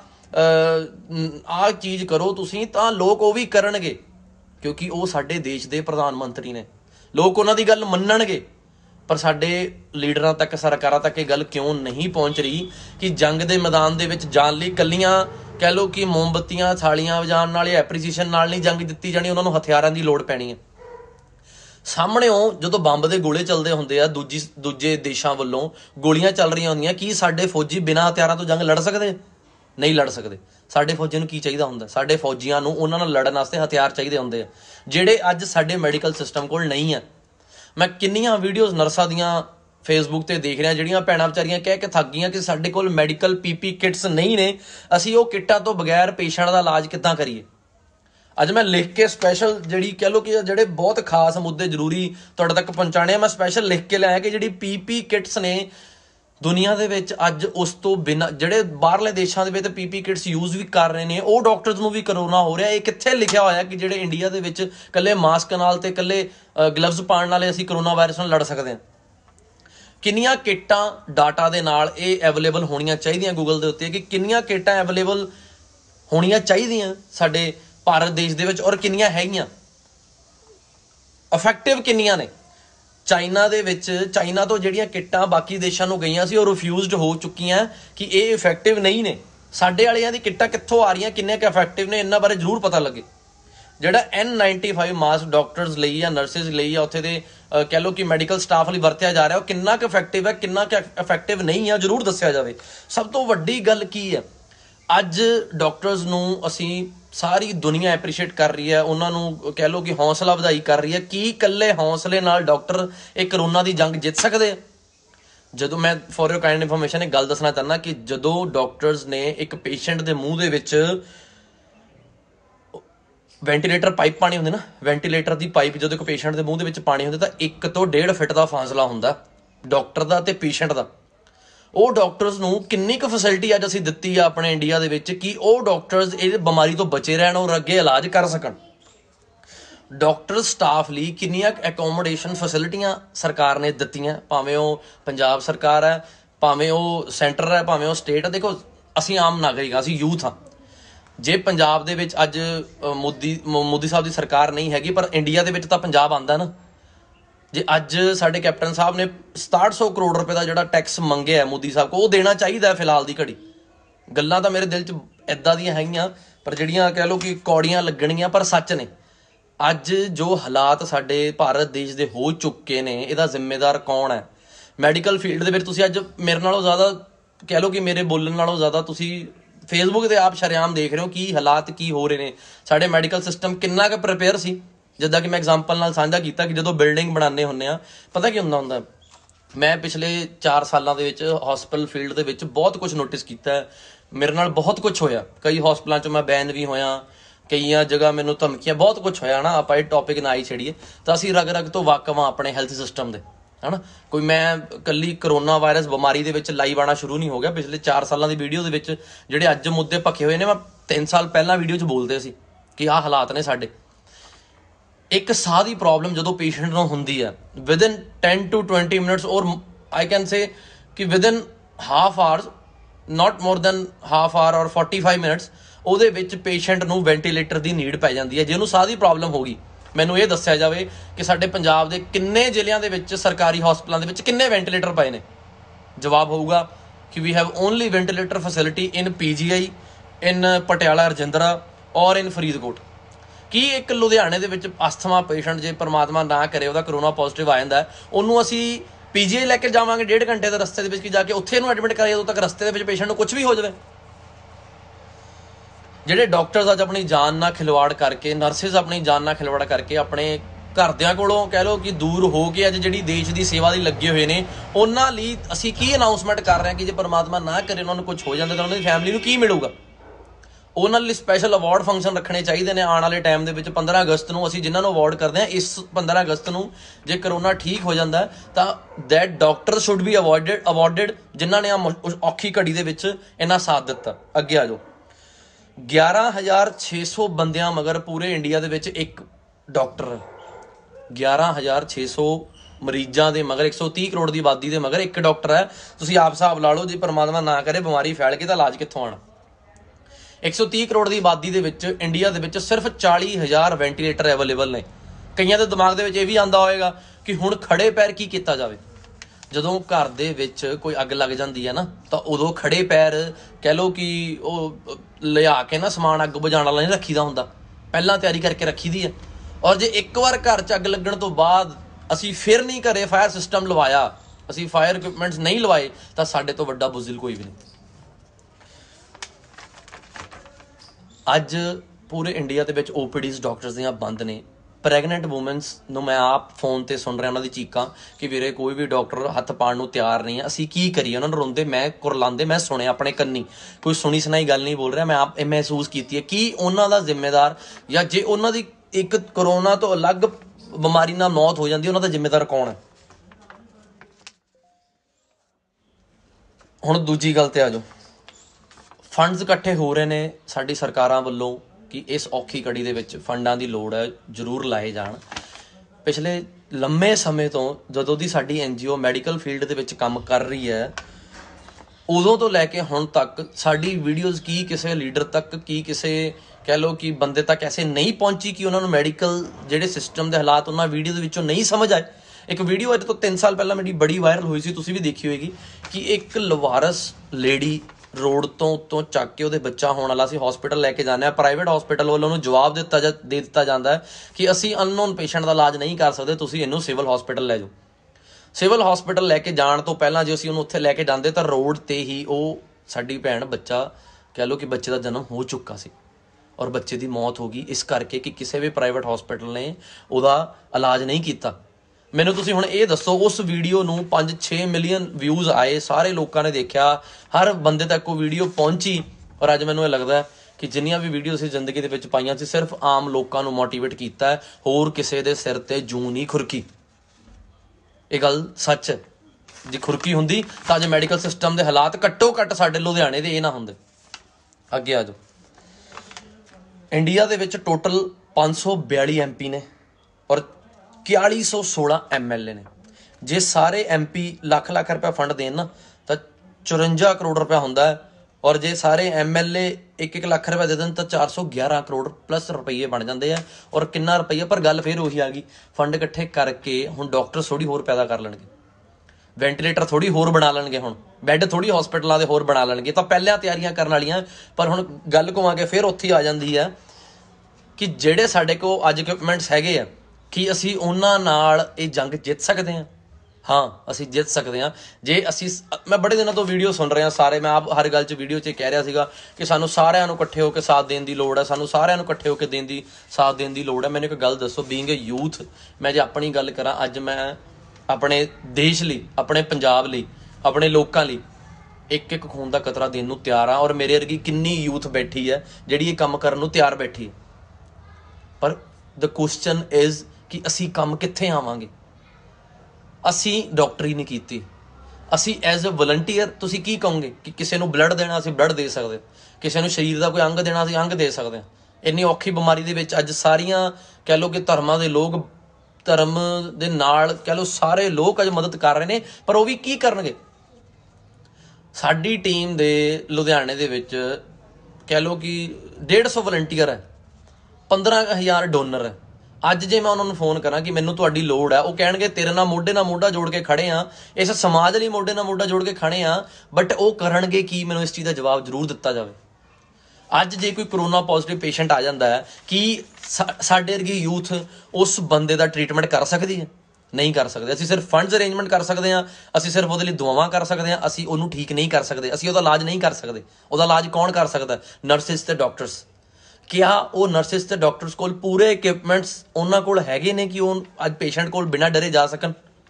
S1: ਆਹ ਚੀਜ਼ ਕਰੋ ਤੁਸੀਂ, ਤਾਂ ਲੋਕ ਉਹ ਵੀ ਕਰਨਗੇ, ਕਿਉਂਕਿ ਉਹ ਸਾਡੇ ਦੇਸ਼ ਦੇ ਪ੍ਰਧਾਨ ਮੰਤਰੀ ਨੇ। ਲੋਕ ਉਹਨਾਂ ਦੀ ਗੱਲ ਮੰਨਣਗੇ। ਪਰ ਸਾਡੇ ਲੀਡਰਾਂ ਤੱਕ, ਸਰਕਾਰਾਂ ਤੱਕ ਇਹ ਗੱਲ ਕਿਉਂ ਨਹੀਂ ਪਹੁੰਚ ਰਹੀ ਕਿ ਜੰਗ ਦੇ ਮੈਦਾਨ ਦੇ ਵਿੱਚ ਜਾਣ ਲਈ ਇਕੱਲੀਆਂ ਕਹਿ ਲਓ ਕਿ ਮੋਮਬੱਤੀਆਂ, ਥਾਲੀਆਂ ਵਜਾਉਣ ਨਾਲ ਜਾਂ ਐਪਰੀਸੀਏਸ਼ਨ ਨਾਲ ਨਹੀਂ ਜੰਗ ਜਿੱਤੀ ਜਾਣੀ, ਉਹਨਾਂ ਨੂੰ ਹਥਿਆਰਾਂ ਦੀ ਲੋੜ ਪੈਣੀ ਹੈ। ਸਾਹਮਣਿਓਂ ਜਦੋਂ ਬੰਬ ਦੇ ਗੋਲੇ ਚੱਲਦੇ ਹੁੰਦੇ ਆ, ਦੂਜੇ ਦੇਸ਼ਾਂ ਵੱਲੋਂ ਗੋਲੀਆਂ ਚੱਲ ਰਹੀਆਂ ਹੁੰਦੀਆਂ, ਕੀ ਸਾਡੇ ਫੌਜੀ ਬਿਨਾਂ ਹਥਿਆਰਾਂ ਤੋਂ ਜੰਗ ਲੜ ਸਕਦੇ? ਨਹੀਂ ਲੜ ਸਕਦੇ। ਸਾਡੇ ਫੌਜੀਆਂ ਨੂੰ ਕੀ ਚਾਹੀਦਾ ਹੁੰਦਾ? ਸਾਡੇ ਫੌਜੀਆਂ ਨੂੰ ਉਹਨਾਂ ਨਾਲ ਲੜਨ ਵਾਸਤੇ ਹਥਿਆਰ ਚਾਹੀਦੇ ਹੁੰਦੇ ਆ, ਜਿਹੜੇ ਅੱਜ ਸਾਡੇ ਮੈਡੀਕਲ ਸਿਸਟਮ ਕੋਲ ਨਹੀਂ ਆ। ਮੈਂ ਕਿੰਨੀਆਂ ਵੀਡੀਓਜ਼ ਨਰਸਾਂ ਦੀਆਂ ਫੇਸਬੁੱਕ 'ਤੇ ਦੇਖ ਰਿਹਾ, ਜਿਹੜੀਆਂ ਭੈਣਾਂ ਵਿਚਾਰੀਆਂ ਕਹਿ ਕੇ ਥੱਕ ਗਈਆਂ ਕਿ ਸਾਡੇ ਕੋਲ ਮੈਡੀਕਲ PP ਕਿਟਸ ਨਹੀਂ ਨੇ, ਅਸੀਂ ਉਹ ਕਿੱਟਾਂ ਤੋਂ ਬਗੈਰ ਪੇਸ਼ੈਂਟ ਦਾ ਇਲਾਜ ਕਿੱਦਾਂ ਕਰੀਏ। ਅੱਜ ਮੈਂ ਲਿਖ ਕੇ ਸਪੈਸ਼ਲ, ਜਿਹੜੀ ਕਹਿ ਲਓ ਕਿ ਜਿਹੜੇ ਬਹੁਤ ਖਾਸ ਮੁੱਦੇ ਜ਼ਰੂਰੀ ਤੁਹਾਡੇ ਤੱਕ ਪਹੁੰਚਾਉਣੇ ਆ, ਮੈਂ ਸਪੈਸ਼ਲ ਲਿਖ ਕੇ ਲਿਆਇਆ ਕਿ ਜਿਹੜੀ PP ਕਿਟਸ ਨੇ ਦੁਨੀਆ ਦੇ ਵਿੱਚ ਅੱਜ ਉਸ ਤੋਂ ਬਿਨਾਂ ਜਿਹੜੇ ਬਾਹਰਲੇ ਦੇਸ਼ਾਂ ਦੇ ਵਿੱਚ ਪੀਪੀ ਕਿਟਸ ਯੂਜ਼ ਵੀ ਕਰ ਰਹੇ ਨੇ, ਉਹ ਡਾਕਟਰਸ ਨੂੰ ਵੀ ਕਰੋਨਾ ਹੋ ਰਿਹਾ। ਇਹ ਕਿੱਥੇ ਲਿਖਿਆ ਹੋਇਆ ਕਿ ਜਿਹੜੇ ਇੰਡੀਆ ਦੇ ਵਿੱਚ ਇਕੱਲੇ ਮਾਸਕ ਨਾਲ ਤੇ ਇਕੱਲੇ ਗਲਵਜ਼ ਪਾਉਣ ਨਾਲੇ ਅਸੀਂ ਕਰੋਨਾ ਵਾਇਰਸ ਨਾਲ ਲੜ ਸਕਦੇ ਹਾਂ? ਕਿੰਨੀਆਂ ਕਿੱਟਾਂ ਡਾਟਾ ਦੇ ਨਾਲ ਇਹ ਅਵੇਲੇਬਲ ਹੋਣੀਆਂ ਚਾਹੀਦੀਆਂ ਗੂਗਲ ਦੇ ਉੱਤੇ, ਕਿ ਕਿੰਨੀਆਂ ਕਿੱਟਾਂ ਅਵੇਲੇਬਲ ਹੋਣੀਆਂ ਚਾਹੀਦੀਆਂ ਸਾਡੇ ਭਾਰਤ ਦੇਸ਼ ਦੇ ਵਿੱਚ, ਔਰ ਕਿੰਨੀਆਂ ਹੈਗੀਆਂ, ਇਫੈਕਟਿਵ ਕਿੰਨੀਆਂ ਨੇ। ਚਾਈਨਾ ਦੇ ਵਿੱਚ, ਚਾਈਨਾ ਤੋਂ ਜਿਹੜੀਆਂ ਕਿੱਟਾਂ ਬਾਕੀ ਦੇਸ਼ਾਂ ਨੂੰ ਗਈਆਂ ਸੀ ਉਹ ਰਿਫਿਊਜ਼ਡ ਹੋ ਚੁੱਕੀਆਂ ਕਿ ਇਹ ਇਫੈਕਟਿਵ ਨਹੀਂ ਨੇ। ਸਾਡੇ ਵਾਲਿਆਂ ਦੀ ਕਿੱਟਾਂ ਕਿੱਥੋਂ ਆ ਰਹੀਆਂ, ਕਿੰਨੇ ਕੁ ਇਫੈਕਟਿਵ ਨੇ, ਇਹਨਾਂ ਬਾਰੇ ਜ਼ਰੂਰ ਪਤਾ ਲੱਗੇ। ਜਿਹੜਾ N95 ਮਾਸਕ ਡਾਕਟਰਸ ਲਈ ਜਾਂ ਨਰਸਿਸ ਲਈ ਜਾਂ ਉੱਥੇ ਦੇ ਕਹਿ ਲਓ ਕਿ ਮੈਡੀਕਲ ਸਟਾਫ ਲਈ ਵਰਤਿਆ ਜਾ ਰਿਹਾ, ਉਹ ਕਿੰਨਾ ਕੁ ਇਫੈਕਟਿਵ ਹੈ, ਕਿੰਨਾ ਕੁ ਇਫੈਕਟਿਵ ਨਹੀਂ ਆ, ਜ਼ਰੂਰ ਦੱਸਿਆ ਜਾਵੇ। ਸਭ ਤੋਂ ਵੱਡੀ ਗੱਲ ਕੀ ਹੈ, ਅੱਜ ਡਾਕਟਰਸ ਨੂੰ ਅਸੀਂ ਸਾਰੀ ਦੁਨੀਆ ਐਪਰੀਸ਼ੀਏਟ ਕਰ ਰਹੀ ਹੈ, ਉਹਨਾਂ ਨੂੰ ਕਹਿ ਲਓ ਕਿ ਹੌਸਲਾ ਵਧਾਈ ਕਰ ਰਹੀ ਹੈ। ਕੀ ਇਕੱਲੇ ਹੌਸਲੇ ਨਾਲ ਡਾਕਟਰ ਇਹ ਕਰੋਨਾ ਦੀ ਜੰਗ ਜਿੱਤ ਸਕਦੇ ਆ? ਜਦੋਂ ਮੈਂ ਫॉर योर ਕਾਈਂਡ ਇਨਫੋਰਮੇਸ਼ਨ ਇਹ ਗੱਲ ਦੱਸਣਾ ਚਾਹੁੰਦਾ ਕਿ ਜਦੋਂ ਡਾਕਟਰਸ ਨੇ ਇੱਕ ਪੇਸ਼ੈਂਟ ਦੇ ਮੂੰਹ ਦੇ ਵਿੱਚ ਵੈਂਟੀਲੇਟਰ ਪਾਈਪ ਪਾਣੀ ਹੁੰਦੇ ਨਾ, ਵੈਂਟੀਲੇਟਰ ਦੀ ਪਾਈਪ ਜਦੋਂ ਇੱਕ ਪੇਸ਼ੈਂਟ ਦੇ ਮੂੰਹ ਦੇ ਵਿੱਚ ਪਾਣੀ ਹੁੰਦੇ ਤਾਂ 1 ਤੋਂ 1.5 ਫਿਟ ਦਾ ਫਾਸਲਾ ਹੁੰਦਾ ਡਾਕਟਰ ਦਾ ਤੇ ਪੇਸ਼ੈਂਟ ਦਾ। ਉਹ ਡਾਕਟਰਸ ਨੂੰ ਕਿੰਨੀ ਕੁ ਫੈਸਿਲਿਟੀ ਅੱਜ ਅਸੀਂ ਦਿੱਤੀ ਆ ਆਪਣੇ ਇੰਡੀਆ ਦੇ ਵਿੱਚ ਕਿ ਉਹ ਡਾਕਟਰਸ ਇਹ ਬਿਮਾਰੀ ਤੋਂ ਬਚੇ ਰਹਿਣ ਔਰ ਅੱਗੇ ਇਲਾਜ ਕਰ ਸਕਣ। ਡਾਕਟਰ ਸਟਾਫ ਲਈ ਕਿੰਨੀਆਂ ਐਕੋਮੋਡੇਸ਼ਨ ਫੈਸਿਲਿਟੀਆਂ ਸਰਕਾਰ ਨੇ ਦਿੱਤੀਆਂ, ਭਾਵੇਂ ਉਹ ਪੰਜਾਬ ਸਰਕਾਰ ਹੈ, ਭਾਵੇਂ ਉਹ ਸੈਂਟਰ ਹੈ, ਭਾਵੇਂ ਉਹ ਸਟੇਟ ਹੈ। ਦੇਖੋ, ਅਸੀਂ ਆਮ ਨਾਗਰਿਕ ਹਾਂ, ਅਸੀਂ ਯੂਥ ਹਾਂ। ਜੇ ਪੰਜਾਬ ਦੇ ਵਿੱਚ ਅੱਜ ਮੋਦੀ ਸਾਹਿਬ ਦੀ ਸਰਕਾਰ ਨਹੀਂ ਹੈਗੀ, ਪਰ ਇੰਡੀਆ ਦੇ ਵਿੱਚ ਤਾਂ ਪੰਜਾਬ ਆਉਂਦਾ ਨਾ। ਜੇ ਅੱਜ ਸਾਡੇ ਕੈਪਟਨ ਸਾਹਿਬ ਨੇ 6700 ਕਰੋੜ ਰੁਪਏ ਦਾ ਜਿਹੜਾ ਟੈਕਸ ਮੰਗਿਆ ਮੋਦੀ ਸਾਹਿਬ ਕੋਲ, ਉਹ ਦੇਣਾ ਚਾਹੀਦਾ ਫਿਲਹਾਲ ਦੀ ਘੜੀ। ਗੱਲਾਂ ਤਾਂ ਮੇਰੇ ਦਿਲ 'ਚ ਇੱਦਾਂ ਦੀਆਂ ਹੈਗੀਆਂ, ਪਰ ਜਿਹੜੀਆਂ ਕਹਿ ਲਓ ਕਿ ਕੌੜੀਆਂ ਲੱਗਣੀਆਂ ਪਰ ਸੱਚ ਨੇ। ਅੱਜ ਜੋ ਹਾਲਾਤ ਸਾਡੇ ਭਾਰਤ ਦੇਸ਼ ਦੇ ਹੋ ਚੁੱਕੇ ਨੇ, ਇਹਦਾ ਜ਼ਿੰਮੇਦਾਰ ਕੌਣ ਹੈ? ਮੈਡੀਕਲ ਫੀਲਡ ਦੇ ਵਿੱਚ ਤੁਸੀਂ ਅੱਜ ਮੇਰੇ ਨਾਲੋਂ ਜ਼ਿਆਦਾ ਕਹਿ ਲਓ ਕਿ ਮੇਰੇ ਬੋਲਣ ਨਾਲੋਂ ਜ਼ਿਆਦਾ ਤੁਸੀਂ ਫੇਸਬੁੱਕ 'ਤੇ ਆਪ ਸ਼ਰੇਆਮ ਦੇਖ ਰਹੇ ਹੋ ਕੀ ਹਾਲਾਤ ਕੀ ਹੋ ਰਹੇ ਨੇ। ਸਾਡੇ ਮੈਡੀਕਲ ਸਿਸਟਮ ਕਿੰਨਾ ਕੁ ਪ੍ਰੀਪੇਅਰ ਸੀ। ਜਿੱਦਾਂ ਕਿ ਮੈਂ ਐਗਜ਼ਾਮਪਲ ਨਾਲ ਸਾਂਝਾ ਕੀਤਾ ਕਿ ਜਦੋਂ ਬਿਲਡਿੰਗ ਬਣਾਉਂਦੇ ਹੁੰਦੇ ਆ, ਪਤਾ ਕੀ ਹੁੰਦਾ ਮੈਂ ਪਿਛਲੇ 4 ਸਾਲਾਂ ਦੇ ਵਿੱਚ ਹਸਪੀਟਲ ਫੀਲਡ ਦੇ ਵਿੱਚ ਬਹੁਤ ਕੁਝ ਨੋਟਿਸ ਕੀਤਾ। ਮੇਰੇ ਨਾਲ ਬਹੁਤ ਕੁਝ ਹੋਇਆ, ਕਈ ਹਸਪਤਾਲਾਂ 'ਚੋਂ ਮੈਂ ਬੈਨ ਵੀ ਹੋਇਆ, ਕਈਆਂ ਜਗ੍ਹਾ ਮੈਨੂੰ ਧਮਕੀਆਂ, ਬਹੁਤ ਕੁਝ ਹੋਇਆ ਨਾ। ਆਪਾਂ ਇਹ ਟੌਪਿਕ ਨਾ ਹੀ ਛੇੜੀਏ, ਤਾਂ ਅਸੀਂ ਰਗ ਰਗ ਤੋਂ ਵਾਕਿਫ ਹਾਂ ਆਪਣੇ ਹੈਲਥ ਸਿਸਟਮ ਦੇ, ਹੈ ਨਾ। ਕੋਈ ਮੈਂ ਇਕੱਲੀ ਕਰੋਨਾ ਵਾਇਰਸ ਬਿਮਾਰੀ ਦੇ ਵਿੱਚ ਲਾਈਵ ਆਉਣਾ ਸ਼ੁਰੂ ਨਹੀਂ ਹੋ ਗਿਆ। ਪਿਛਲੇ 4 ਸਾਲਾਂ ਦੀ ਵੀਡੀਓ ਦੇ ਵਿੱਚ ਜਿਹੜੇ ਅੱਜ ਮੁੱਦੇ ਭਖੇ ਹੋਏ ਨੇ, ਮੈਂ 3 ਸਾਲ ਪਹਿਲਾਂ ਵੀਡੀਓ 'ਚ ਬੋਲਦੇ ਸੀ ਕਿ ਆਹ ਹਾਲਾਤ ਨੇ ਸਾਡੇ। ਇੱਕ ਸਾਹ ਦੀ ਪ੍ਰੋਬਲਮ ਜਦੋਂ ਪੇਸ਼ੈਂਟ ਨੂੰ ਹੁੰਦੀ ਹੈ, ਵਿਦਿਨ 10 to 20 ਮਿੰਟਸ ਔਰ ਆਈ ਕੈਨ ਸੇ ਕਿ within half hours, not more than half hour ਔਰ 45 ਮਿੰਟਸ, ਉਹਦੇ ਵਿੱਚ ਪੇਸ਼ੈਂਟ ਨੂੰ ਵੈਂਟੀਲੇਟਰ ਦੀ ਨੀਡ ਪੈ ਜਾਂਦੀ ਹੈ। ਜੇ ਉਹਨੂੰ ਸਾਹ ਦੀ ਪ੍ਰੋਬਲਮ ਹੋ ਗਈ, ਮੈਨੂੰ ਇਹ ਦੱਸਿਆ ਜਾਵੇ ਕਿ ਸਾਡੇ ਪੰਜਾਬ ਦੇ ਕਿੰਨੇ ਜ਼ਿਲ੍ਹਿਆਂ ਦੇ ਵਿੱਚ ਸਰਕਾਰੀ ਹਸਪਤਾਲਾਂ ਦੇ ਵਿੱਚ ਕਿੰਨੇ ਵੈਂਟੀਲੇਟਰ ਪਏ ਨੇ? ਜਵਾਬ ਹੋਊਗਾ ਕਿ we have only ventilator facility in PGI, in Patiala Rajindra ਔਰ ਇਨ ਫਰੀਦਕੋਟ। ਕੀ ਇੱਕ ਲੁਧਿਆਣੇ ਦੇ ਵਿੱਚ ਅਸਥਮਾ ਪੇਸ਼ੈਂਟ, ਜੇ ਪਰਮਾਤਮਾ ਨਾ ਕਰੇ ਉਹਦਾ ਕਰੋਨਾ ਪੋਜ਼ਿਟਿਵ ਆ ਜਾਂਦਾ, ਉਹਨੂੰ ਅਸੀਂ PGI ਲੈ ਕੇ ਜਾਵਾਂਗੇ 1.5 ਘੰਟੇ ਦੇ ਰਸਤੇ ਦੇ ਵਿੱਚ, ਕਿ ਜਾ ਕੇ ਉੱਥੇ ਇਹਨੂੰ ਐਡਮਿਟ ਕਰਾਈਏ, ਉਦੋਂ ਤੱਕ ਰਸਤੇ ਦੇ ਵਿੱਚ ਪੇਸ਼ੈਂਟ ਨੂੰ ਕੁਝ ਵੀ ਹੋ ਜਾਵੇ। ਜਿਹੜੇ ਡਾਕਟਰਸ ਅੱਜ ਆਪਣੀ ਜਾਨ ਨਾਲ ਖਿਲਵਾੜ ਕਰਕੇ, ਨਰਸਿਸ ਆਪਣੀ ਜਾਨ ਨਾਲ ਖਿਲਵਾੜ ਕਰਕੇ ਆਪਣੇ ਘਰਦਿਆਂ ਕੋਲੋਂ ਕਹਿ ਲਓ ਕਿ ਦੂਰ ਹੋ ਕੇ ਅੱਜ ਜਿਹੜੀ ਦੇਸ਼ ਦੀ ਸੇਵਾ ਲਈ ਲੱਗੇ ਹੋਏ ਨੇ, ਉਹਨਾਂ ਲਈ ਅਸੀਂ ਕੀ ਅਨਾਊਂਸਮੈਂਟ ਕਰ ਰਹੇ ਹਾਂ ਕਿ ਜੇ ਪਰਮਾਤਮਾ ਨਾ ਕਰੇ ਉਹਨਾਂ ਨੂੰ ਕੁਝ ਹੋ ਜਾਂਦਾ ਤਾਂ ਉਹਨਾਂ ਦੀ ਫੈਮਿਲੀ ਨੂੰ ਕੀ ਮਿਲੂਗਾ? ਉਹਨਾਂ ਲਈ ਸਪੈਸ਼ਲ ਅਵਾਰਡ ਫੰਕਸ਼ਨ ਰੱਖਣੇ ਚਾਹੀਦੇ ਨੇ ਆਉਣ ਵਾਲੇ ਟਾਈਮ ਦੇ ਵਿੱਚ। 15 ਅਗਸਤ ਨੂੰ ਅਸੀਂ ਜਿਨ੍ਹਾਂ ਨੂੰ ਅਵਾਰਡ ਕਰਦੇ ਹਾਂ, ਇਸ 15 ਅਗਸਤ ਨੂੰ ਜੇ ਕਰੋਨਾ ਠੀਕ ਹੋ ਜਾਂਦਾ ਤਾਂ that doctor should be awarded ਜਿਨ੍ਹਾਂ ਨੇ ਔਖੀ ਘੜੀ ਦੇ ਵਿੱਚ ਇਹਨਾਂ ਸਾਥ ਦਿੱਤਾ। ਅੱਗੇ ਆ ਜਾਓ। 11,600 ਬੰਦਿਆਂ ਮਗਰ ਪੂਰੇ ਇੰਡੀਆ ਦੇ ਵਿੱਚ ਇੱਕ ਡਾਕਟਰ, 11,600 ਮਰੀਜ਼ਾਂ ਦੇ ਮਗਰ, 130 ਕਰੋੜ ਦੀ ਆਬਾਦੀ ਦੇ ਮਗਰ ਇੱਕ ਡਾਕਟਰ ਹੈ। ਤੁਸੀਂ ਆਪ ਹਿਸਾਬ ਲਾ ਲਓ, ਜੇ ਪਰਮਾਤਮਾ ਨਾ ਕਰੇ ਬਿਮਾਰੀ ਫੈਲ ਕੇ ਤਾਂ ਇਲਾਜ ਕਿੱਥੋਂ ਆਉਣਾ? 130 ਕਰੋੜ ਦੀ ਆਬਾਦੀ ਦੇ ਵਿੱਚ ਇੰਡੀਆ ਦੇ ਵਿੱਚ ਸਿਰਫ 40,000 ਵੈਂਟੀਲੇਟਰ ਅਵੇਲੇਬਲ ਨੇ। ਕਈਆਂ ਦੇ ਦਿਮਾਗ ਦੇ ਵਿੱਚ ਇਹ ਵੀ ਆਉਂਦਾ ਹੋਏਗਾ ਕਿ ਹੁਣ ਖੜੇ ਪੈਰ ਕੀ ਕੀਤਾ ਜਾਵੇ। ਜਦੋਂ ਘਰ ਦੇ ਵਿੱਚ ਕੋਈ ਅੱਗ ਲੱਗ ਜਾਂਦੀ ਹੈ ਨਾ, ਤਾਂ ਉਦੋਂ ਖੜੇ ਪੈਰ ਕਹਿ ਲਓ ਕਿ ਉਹ ਲਿਆ ਕੇ ਨਾ ਸਮਾਨ ਅੱਗ ਬੁਝਾਉਣ ਵਾਲਾ ਨਹੀਂ ਰੱਖੀਦਾ ਹੁੰਦਾ, ਪਹਿਲਾਂ ਤਿਆਰੀ ਕਰਕੇ ਰੱਖੀ ਦੀ ਹੈ। ਔਰ ਜੇ ਇੱਕ ਵਾਰ ਘਰ 'ਚ ਅੱਗ ਲੱਗਣ ਤੋਂ ਬਾਅਦ ਅਸੀਂ ਫਿਰ ਨਹੀਂ ਘਰੇ ਫਾਇਰ ਸਿਸਟਮ ਲਵਾਇਆ, ਅਸੀਂ ਫਾਇਰ ਇਕੁਇਪਮੈਂਟਸ ਨਹੀਂ ਲਵਾਏ, ਤਾਂ ਸਾਡੇ ਤੋਂ ਵੱਡਾ ਬੁਜ਼ਦਿਲ ਕੋਈ ਵੀ ਨਹੀਂ। ਅੱਜ ਪੂਰੇ ਇੰਡੀਆ ਦੇ ਵਿੱਚ OPDs ਡਾਕਟਰਸ ਦੀਆਂ ਬੰਦ ਨੇ। ਪ੍ਰੈਗਨੈਂਟ ਵੂਮਨਸ ਨੂੰ ਮੈਂ ਆਪ ਫੋਨ ਤੇ ਸੁਣ ਰਿਹਾ ਉਹਨਾਂ ਦੀ ਚੀਕਾਂ ਕਿ ਵੀਰੇ ਕੋਈ ਵੀ ਡਾਕਟਰ ਹੱਥ ਪਾਉਣ ਨੂੰ ਤਿਆਰ ਨਹੀਂ ਹੈ, ਅਸੀਂ ਕੀ ਕਰੀਏ। ਉਹਨਾਂ ਨੂੰ ਰੋਂਦੇ ਮੈਂ ਕੁਰਲਾਉਂਦੇ ਮੈਂ ਸੁਣਿਆ ਆਪਣੇ ਕੰਨੀ, ਕੋਈ ਸੁਣੀ ਸੁਣਾਈ ਗੱਲ ਨਹੀਂ ਬੋਲ ਰਿਹਾ, ਮੈਂ ਆਪ ਇਹ ਮਹਿਸੂਸ ਕੀਤੀ ਹੈ। ਕੀ ਉਹਨਾਂ ਦਾ ਜ਼ਿੰਮੇਦਾਰ, ਜਾਂ ਜੇ ਉਹਨਾਂ ਦੀ ਇੱਕ ਕਰੋਨਾ ਤੋਂ ਅਲੱਗ ਬਿਮਾਰੀ ਨਾਲ ਮੌਤ ਹੋ ਜਾਂਦੀ, ਉਹਨਾਂ ਦਾ ਜ਼ਿੰਮੇਦਾਰ ਕੌਣ ਹੈ? ਹੁਣ ਦੂਜੀ ਗੱਲ ਤੇ ਆ ਜਾਓ। ਫੰਡਸ ਇਕੱਠੇ ਹੋ ਰਹੇ ਨੇ ਸਾਡੀ ਸਰਕਾਰਾਂ ਵੱਲੋਂ ਕਿ ਇਸ ਔਖੀ ਘੜੀ ਦੇ ਵਿੱਚ ਫੰਡਾਂ ਦੀ ਲੋੜ ਹੈ, ਜ਼ਰੂਰ ਲਾਏ ਜਾਣ। ਪਿਛਲੇ ਲੰਮੇ ਸਮੇਂ ਤੋਂ ਜਦੋਂ ਦੀ ਸਾਡੀ NGO ਮੈਡੀਕਲ ਫੀਲਡ ਦੇ ਵਿੱਚ ਕੰਮ ਕਰ ਰਹੀ ਹੈ, ਉਦੋਂ ਤੋਂ ਲੈ ਕੇ ਹੁਣ ਤੱਕ ਸਾਡੀ ਵੀਡੀਓਜ਼ ਕੀ ਕਿਸੇ ਲੀਡਰ ਤੱਕ, ਕੀ ਕਿਸੇ ਕਹਿ ਲਓ ਕਿ ਬੰਦੇ ਤੱਕ ਐਸੇ ਨਹੀਂ ਪਹੁੰਚੀ ਕਿ ਉਹਨਾਂ ਨੂੰ ਮੈਡੀਕਲ ਜਿਹੜੇ ਸਿਸਟਮ ਦੇ ਹਾਲਾਤ ਉਹਨਾਂ ਵੀਡੀਓ ਦੇ ਵਿੱਚੋਂ ਨਹੀਂ ਸਮਝ ਆਏ। ਇੱਕ ਵੀਡੀਓ ਅੱਜ ਤੋਂ 3 ਸਾਲ ਪਹਿਲਾਂ ਮੇਰੀ ਬੜੀ ਵਾਇਰਲ ਹੋਈ ਸੀ, ਤੁਸੀਂ ਵੀ ਦੇਖੀ ਹੋਏਗੀ, ਕਿ ਇੱਕ ਲਵਾਰਸ ਲੇਡੀ ਰੋਡ ਤੋਂ ਉੱਤੋਂ ਚੱਕ ਕੇ ਉਹਦੇ ਬੱਚਾ ਹੋਣ ਵਾਲਾ ਸੀ, ਹਸਪੀਟਲ ਲੈ ਕੇ ਜਾਂਦੇ ਆ, ਪ੍ਰਾਈਵੇਟ ਹਸਪੀਟਲ ਵੱਲੋਂ ਉਹਨੂੰ ਜਵਾਬ ਦੇ ਦਿੱਤਾ ਜਾਂਦਾ ਹੈ ਕਿ ਅਸੀਂ ਅਨਨੋਨ ਪੇਸ਼ੈਂਟ ਦਾ ਇਲਾਜ ਨਹੀਂ ਕਰ ਸਕਦੇ, ਤੁਸੀਂ ਇਹਨੂੰ ਸਿਵਲ ਹਸਪੀਟਲ ਲੈ ਜਾਓ। ਸਿਵਲ ਹਸਪੀਟਲ ਲੈ ਕੇ ਜਾਣ ਤੋਂ ਪਹਿਲਾਂ ਜੇ ਅਸੀਂ ਉਹਨੂੰ ਉੱਥੇ ਲੈ ਕੇ ਜਾਂਦੇ ਤਾਂ ਰੋਡ ਤੇ ਹੀ ਉਹ ਸਾਡੀ ਭੈਣ ਬੱਚਾ ਕਹਿ ਲਓ ਕਿ ਬੱਚੇ ਦਾ ਜਨਮ ਹੋ ਚੁੱਕਾ ਸੀ ਔਰ ਬੱਚੇ ਦੀ ਮੌਤ ਹੋ ਗਈ, ਇਸ ਕਰਕੇ ਕਿ ਕਿਸੇ ਵੀ ਪ੍ਰਾਈਵੇਟ ਹਸਪੀਟਲ ਨੇ ਉਹਦਾ ਇਲਾਜ ਨਹੀਂ ਕੀਤਾ। ਮੈਨੂੰ ਤੁਸੀਂ ਹੁਣ ਇਹ ਦੱਸੋ, ਉਸ ਵੀਡੀਓ ਨੂੰ 5-6 ਮਿਲੀਅਨ ਵਿਊਜ਼ ਆਏ, ਸਾਰੇ ਲੋਕਾਂ ਨੇ ਦੇਖਿਆ, ਹਰ ਬੰਦੇ ਤੱਕ ਉਹ ਵੀਡੀਓ ਪਹੁੰਚੀ, ਔਰ ਅੱਜ ਮੈਨੂੰ ਇਹ ਲੱਗਦਾ ਕਿ ਜਿੰਨੀਆਂ ਵੀ ਵੀਡੀਓ ਅਸੀਂ ਜ਼ਿੰਦਗੀ ਦੇ ਵਿੱਚ ਪਾਈਆਂ ਸੀ ਸਿਰਫ ਆਮ ਲੋਕਾਂ ਨੂੰ ਮੋਟੀਵੇਟ ਕੀਤਾ ਹੈ, ਹੋਰ ਕਿਸੇ ਦੇ ਸਿਰ ਤੇ ਜੂੰ ਨਹੀਂ ਖੁਰਕੀ। ਇਹ ਗੱਲ ਸੱਚ ਹੈ, ਜੇ ਖੁਰਕੀ ਹੁੰਦੀ ਤਾਂ ਅੱਜ ਮੈਡੀਕਲ ਸਿਸਟਮ ਦੇ ਹਾਲਾਤ ਘੱਟੋ ਘੱਟ ਸਾਡੇ ਲੁਧਿਆਣੇ ਦੇ ਇਹ ਨਾ ਹੁੰਦੇ। ਅੱਗੇ ਆ ਜਾਓ। ਇੰਡੀਆ ਦੇ ਵਿੱਚ ਟੋਟਲ 542 MP ਨੇ ਔਰ 4116 MLA ਨੇ। ਜੇ ਸਾਰੇ MP ਲੱਖ ਰੁਪਏ ਫੰਡ ਦੇਣ ਨਾ ਤਾਂ 54 ਕਰੋੜ ਰੁਪਇਆ ਹੁੰਦਾ ਹੈ, ਔਰ ਜੇ ਸਾਰੇ MLA 1-1 ਲੱਖ ਰੁਪਏ ਦੇ ਦੇਣ ਤਾਂ 411 ਕਰੋੜ ਪਲੱਸ ਰੁਪਈਏ ਬਣ ਜਾਂਦੇ ਆ। ਔਰ ਕਿੰਨਾ ਰੁਪਈਆ, ਪਰ ਗੱਲ ਫਿਰ ਉਹੀ ਆ ਗਈ, ਫੰਡ ਇਕੱਠੇ ਕਰਕੇ ਹੁਣ ਡਾਕਟਰ ਥੋੜੀ ਹੋਰ ਪੈਦਾ ਕਰ ਲੈਣਗੇ, ਵੈਂਟੀਲੇਟਰ ਥੋੜੀ ਹੋਰ ਬਣਾ ਲੈਣਗੇ, ਹੁਣ ਬੈੱਡ ਥੋੜੀ ਹਸਪੀਟਲਾਂ ਦੇ ਹੋਰ ਬਣਾ ਲੈਣਗੇ, ਤਾਂ ਪਹਿਲਾਂ ਤਿਆਰੀਆਂ ਕਰਨ ਵਾਲੀਆਂ। ਪਰ ਹੁਣ ਗੱਲ ਘੁਮਾ ਕੇ ਫਿਰ ਉੱਥੇ ਆ ਜਾਂਦੀ ਹੈ ਕਿ ਜਿਹੜੇ ਸਾਡੇ ਕੋਲ ਅੱਜ ਇਕਵਿਪਮੈਂਟਸ ਹੈਗੇ ਆ, ਕਿ ਅਸੀਂ ਉਹਨਾਂ ਨਾਲ ਇਹ ਜੰਗ ਜਿੱਤ ਸਕਦੇ ਹਾਂ? ਹਾਂ, ਅਸੀਂ ਜਿੱਤ ਸਕਦੇ ਹਾਂ ਜੇ ਅਸੀਂ, ਮੈਂ ਬੜੇ ਦਿਨਾਂ ਤੋਂ ਵੀਡੀਓ ਸੁਣ ਰਿਹਾ ਸਾਰੇ, ਮੈਂ ਆਪ ਹਰ ਗੱਲ 'ਚ ਵੀਡੀਓ 'ਚ ਕਹਿ ਰਿਹਾ ਸੀਗਾ ਕਿ ਸਾਨੂੰ ਸਾਰਿਆਂ ਨੂੰ ਇਕੱਠੇ ਹੋ ਕੇ ਸਾਥ ਦੇਣ ਦੀ ਲੋੜ ਹੈ, ਸਾਨੂੰ ਸਾਰਿਆਂ ਨੂੰ ਇਕੱਠੇ ਹੋ ਕੇ ਸਾਥ ਦੇਣ ਦੀ ਲੋੜ ਹੈ। ਮੈਨੂੰ ਇੱਕ ਗੱਲ ਦੱਸੋ, ਬੀਇੰਗ ਅ ਯੂਥ, ਮੈਂ ਜੇ ਆਪਣੀ ਗੱਲ ਕਰਾਂ, ਅੱਜ ਮੈਂ ਆਪਣੇ ਦੇਸ਼ ਲਈ, ਆਪਣੇ ਪੰਜਾਬ ਲਈ, ਆਪਣੇ ਲੋਕਾਂ ਲਈ ਇੱਕ ਖੂਨ ਦਾ ਕਤਰਾ ਦੇਣ ਨੂੰ ਤਿਆਰ ਹਾਂ। ਔਰ ਮੇਰੇ ਵਰਗੀ ਕਿੰਨੀ ਯੂਥ ਬੈਠੀ ਹੈ ਜਿਹੜੀ ਇਹ ਕੰਮ ਕਰਨ ਨੂੰ ਤਿਆਰ ਬੈਠੀ ਹੈ। ਪਰ ਦ ਕੁਐਸਚਨ ਇਜ਼ ਕਿ ਅਸੀਂ ਕੰਮ ਕਿੱਥੇ ਆਵਾਂਗੇ? ਅਸੀਂ ਡਾਕਟਰੀ ਨਹੀਂ ਕੀਤੀ, ਅਸੀਂ ਐਜ਼ ਅ ਵਲੰਟੀਅਰ, ਤੁਸੀਂ ਕੀ ਕਹੋਗੇ ਕਿ ਕਿਸੇ ਨੂੰ ਬਲੱਡ ਦੇਣਾ, ਅਸੀਂ ਬਲੱਡ ਦੇ ਸਕਦੇ, ਕਿਸੇ ਨੂੰ ਸਰੀਰ ਦਾ ਕੋਈ ਅੰਗ ਦੇਣਾ, ਅਸੀਂ ਅੰਗ ਦੇ ਸਕਦੇ ਹਾਂ। ਇੰਨੀ ਔਖੀ ਬਿਮਾਰੀ ਦੇ ਵਿੱਚ ਅੱਜ ਸਾਰੀਆਂ ਕਹਿ ਲਓ ਕਿ ਧਰਮਾਂ ਦੇ ਲੋਕ, ਧਰਮ ਦੇ ਨਾਲ ਕਹਿ ਲਓ ਸਾਰੇ ਲੋਕ ਅੱਜ ਮਦਦ ਕਰ ਰਹੇ ਨੇ, ਪਰ ਉਹ ਵੀ ਕੀ ਕਰਨਗੇ? ਸਾਡੀ ਟੀਮ ਦੇ ਲੁਧਿਆਣੇ ਦੇ ਵਿੱਚ ਕਹਿ ਲਓ ਕਿ 150 ਵਲੰਟੀਅਰ ਹੈ, 15,000 ਡੋਨਰ ਹੈ। ਅੱਜ ਜੇ ਮੈਂ ਉਹਨਾਂ ਨੂੰ ਫੋਨ ਕਰਾਂ ਕਿ ਮੈਨੂੰ ਤੁਹਾਡੀ ਲੋੜ ਹੈ, ਉਹ ਕਹਿਣਗੇ ਤੇਰੇ ਨਾਲ ਮੋਢਾ ਜੋੜ ਕੇ ਖੜੇ ਆ, ਇਸ ਸਮਾਜ ਲਈ ਮੋਢਾ ਜੋੜ ਕੇ ਖੜੇ ਆ, ਬਟ ਉਹ ਕਰਨਗੇ ਕੀ? ਮੈਨੂੰ ਇਸ ਚੀਜ਼ ਦਾ ਜਵਾਬ ਜ਼ਰੂਰ ਦਿੱਤਾ ਜਾਵੇ। ਅੱਜ ਜੇ ਕੋਈ ਕਰੋਨਾ ਪੋਜ਼ਿਟਿਵ ਪੇਸ਼ੈਂਟ ਆ ਜਾਂਦਾ ਹੈ, ਕਿ ਸਾਡੇ ਵਰਗੀ ਯੂਥ ਉਸ ਬੰਦੇ ਦਾ ਟ੍ਰੀਟਮੈਂਟ ਕਰ ਸਕਦੀ ਹੈ? ਨਹੀਂ ਕਰ ਸਕਦੇ। ਅਸੀਂ ਸਿਰਫ ਫੰਡਸ ਅਰੇਂਜਮੈਂਟ ਕਰ ਸਕਦੇ ਹਾਂ, ਅਸੀਂ ਸਿਰਫ ਉਹਦੇ ਲਈ ਦੁਆਵਾਂ ਕਰ ਸਕਦੇ ਹਾਂ, ਅਸੀਂ ਉਹਨੂੰ ਠੀਕ ਨਹੀਂ ਕਰ ਸਕਦੇ, ਅਸੀਂ ਉਹਦਾ ਇਲਾਜ ਨਹੀਂ ਕਰ ਸਕਦੇ। ਉਹਦਾ ਇਲਾਜ ਕੌਣ ਕਰ ਸਕਦਾ? ਨਰਸਿਸ ਤੇ ਡਾਕਟਰਸ। ਕਿਆ ਉਹ ਨਰਸਿਸ ਤੇ ਡਾਕਟਰਸ ਕੋਲ ਪੂਰੇ ਇਕਵਿਪਮੈਂਟਸ ਉਹਨਾਂ ਕੋਲ ਹੈਗੇ ਨੇ ਕਿ ਉਹ ਅੱਜ ਪੇਸ਼ੈਂਟ ਕੋਲ ਬਿਨਾਂ ਡਰੇ ਜਾ ਸਕਣ?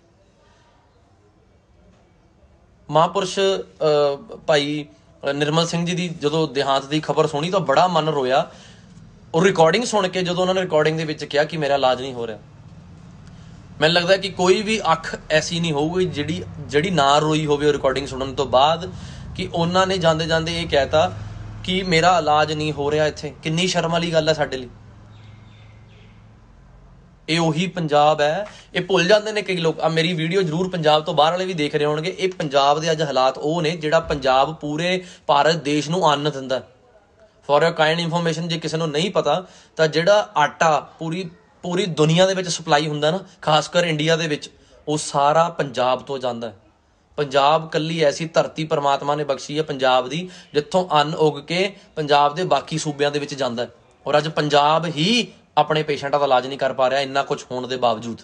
S1: ਮਹਾਂਪੁਰਸ਼ ਭਾਈ ਨਿਰਮਲ ਸਿੰਘ ਜੀ ਦੀ ਜਦੋਂ ਦੇਹਾਂਤ ਦੀ ਖਬਰ ਸੁਣੀ ਤਾਂ ਬੜਾ ਮਨ ਰੋਇਆ। ਉਹ ਰਿਕਾਰਡਿੰਗ ਸੁਣ ਕੇ, ਜਦੋਂ ਉਹਨਾਂ ਨੇ ਰਿਕਾਰਡਿੰਗ ਦੇ ਵਿੱਚ ਕਿਹਾ ਕਿ ਮੇਰਾ ਇਲਾਜ ਨਹੀਂ ਹੋ ਰਿਹਾ, ਮੈਨੂੰ ਲੱਗਦਾ ਕਿ ਕੋਈ ਵੀ ਅੱਖ ਐਸੀ ਨਹੀਂ ਹੋਊਗੀ ਜਿਹੜੀ ਨਾ ਰੋਈ ਹੋਵੇ ਉਹ ਰਿਕਾਰਡਿੰਗ ਸੁਣਨ ਤੋਂ ਬਾਅਦ, ਕਿ ਉਹਨਾਂ ਨੇ ਜਾਂਦੇ ਜਾਂਦੇ ਇਹ ਕਹਿਤਾ ਕਿ ਮੇਰਾ ਇਲਾਜ ਨਹੀਂ ਹੋ ਰਿਹਾ ਇੱਥੇ। ਕਿੰਨੀ ਸ਼ਰਮ ਵਾਲੀ ਗੱਲ ਹੈ ਸਾਡੇ ਲਈ। ਇਹ ਉਹੀ ਪੰਜਾਬ ਹੈ। ਇਹ ਭੁੱਲ ਜਾਂਦੇ ਨੇ ਕਈ ਲੋਕ। ਆ ਮੇਰੀ ਵੀਡੀਓ ਜ਼ਰੂਰ ਪੰਜਾਬ ਤੋਂ ਬਾਹਰ ਵਾਲੇ ਵੀ ਦੇਖ ਰਹੇ ਹੋਣਗੇ। ਇਹ ਪੰਜਾਬ ਦੇ ਅੱਜ ਹਾਲਾਤ ਉਹ ਨੇ ਜਿਹੜਾ ਪੰਜਾਬ ਪੂਰੇ ਭਾਰਤ ਦੇਸ਼ ਨੂੰ ਅੰਨ ਦਿੰਦਾ। ਫॉर योर ਕਾਈਂਡ ਇਨਫੋਰਮੇਸ਼ਨ, ਜੇ ਕਿਸੇ ਨੂੰ ਨਹੀਂ ਪਤਾ ਤਾਂ ਜਿਹੜਾ ਆਟਾ ਪੂਰੀ ਦੁਨੀਆ ਦੇ ਵਿੱਚ ਸਪਲਾਈ ਹੁੰਦਾ ਨਾ, ਖਾਸ ਕਰ ਇੰਡੀਆ ਦੇ ਵਿੱਚ, ਉਹ ਸਾਰਾ ਪੰਜਾਬ ਤੋਂ ਜਾਂਦਾ। ਪੰਜਾਬ ਕੱਲੀ ਐਸੀ ਧਰਤੀ ਪਰਮਾਤਮਾ ਨੇ ਬਖਸ਼ੀ ਹੈ ਪੰਜਾਬ ਦੀ, ਜਿੱਥੋਂ ਅੰਨ ਉੱਗ ਕੇ ਪੰਜਾਬ ਦੇ ਬਾਕੀ ਸੂਬਿਆਂ ਦੇ ਵਿੱਚ ਜਾਂਦਾ। ਔਰ ਅੱਜ ਪੰਜਾਬ ਹੀ ਆਪਣੇ ਪੇਸ਼ੈਂਟਾਂ ਦਾ ਇਲਾਜ ਨਹੀਂ ਕਰ ਪਾ ਰਿਹਾ, ਇੰਨਾ ਕੁਝ ਹੋਣ ਦੇ ਬਾਵਜੂਦ।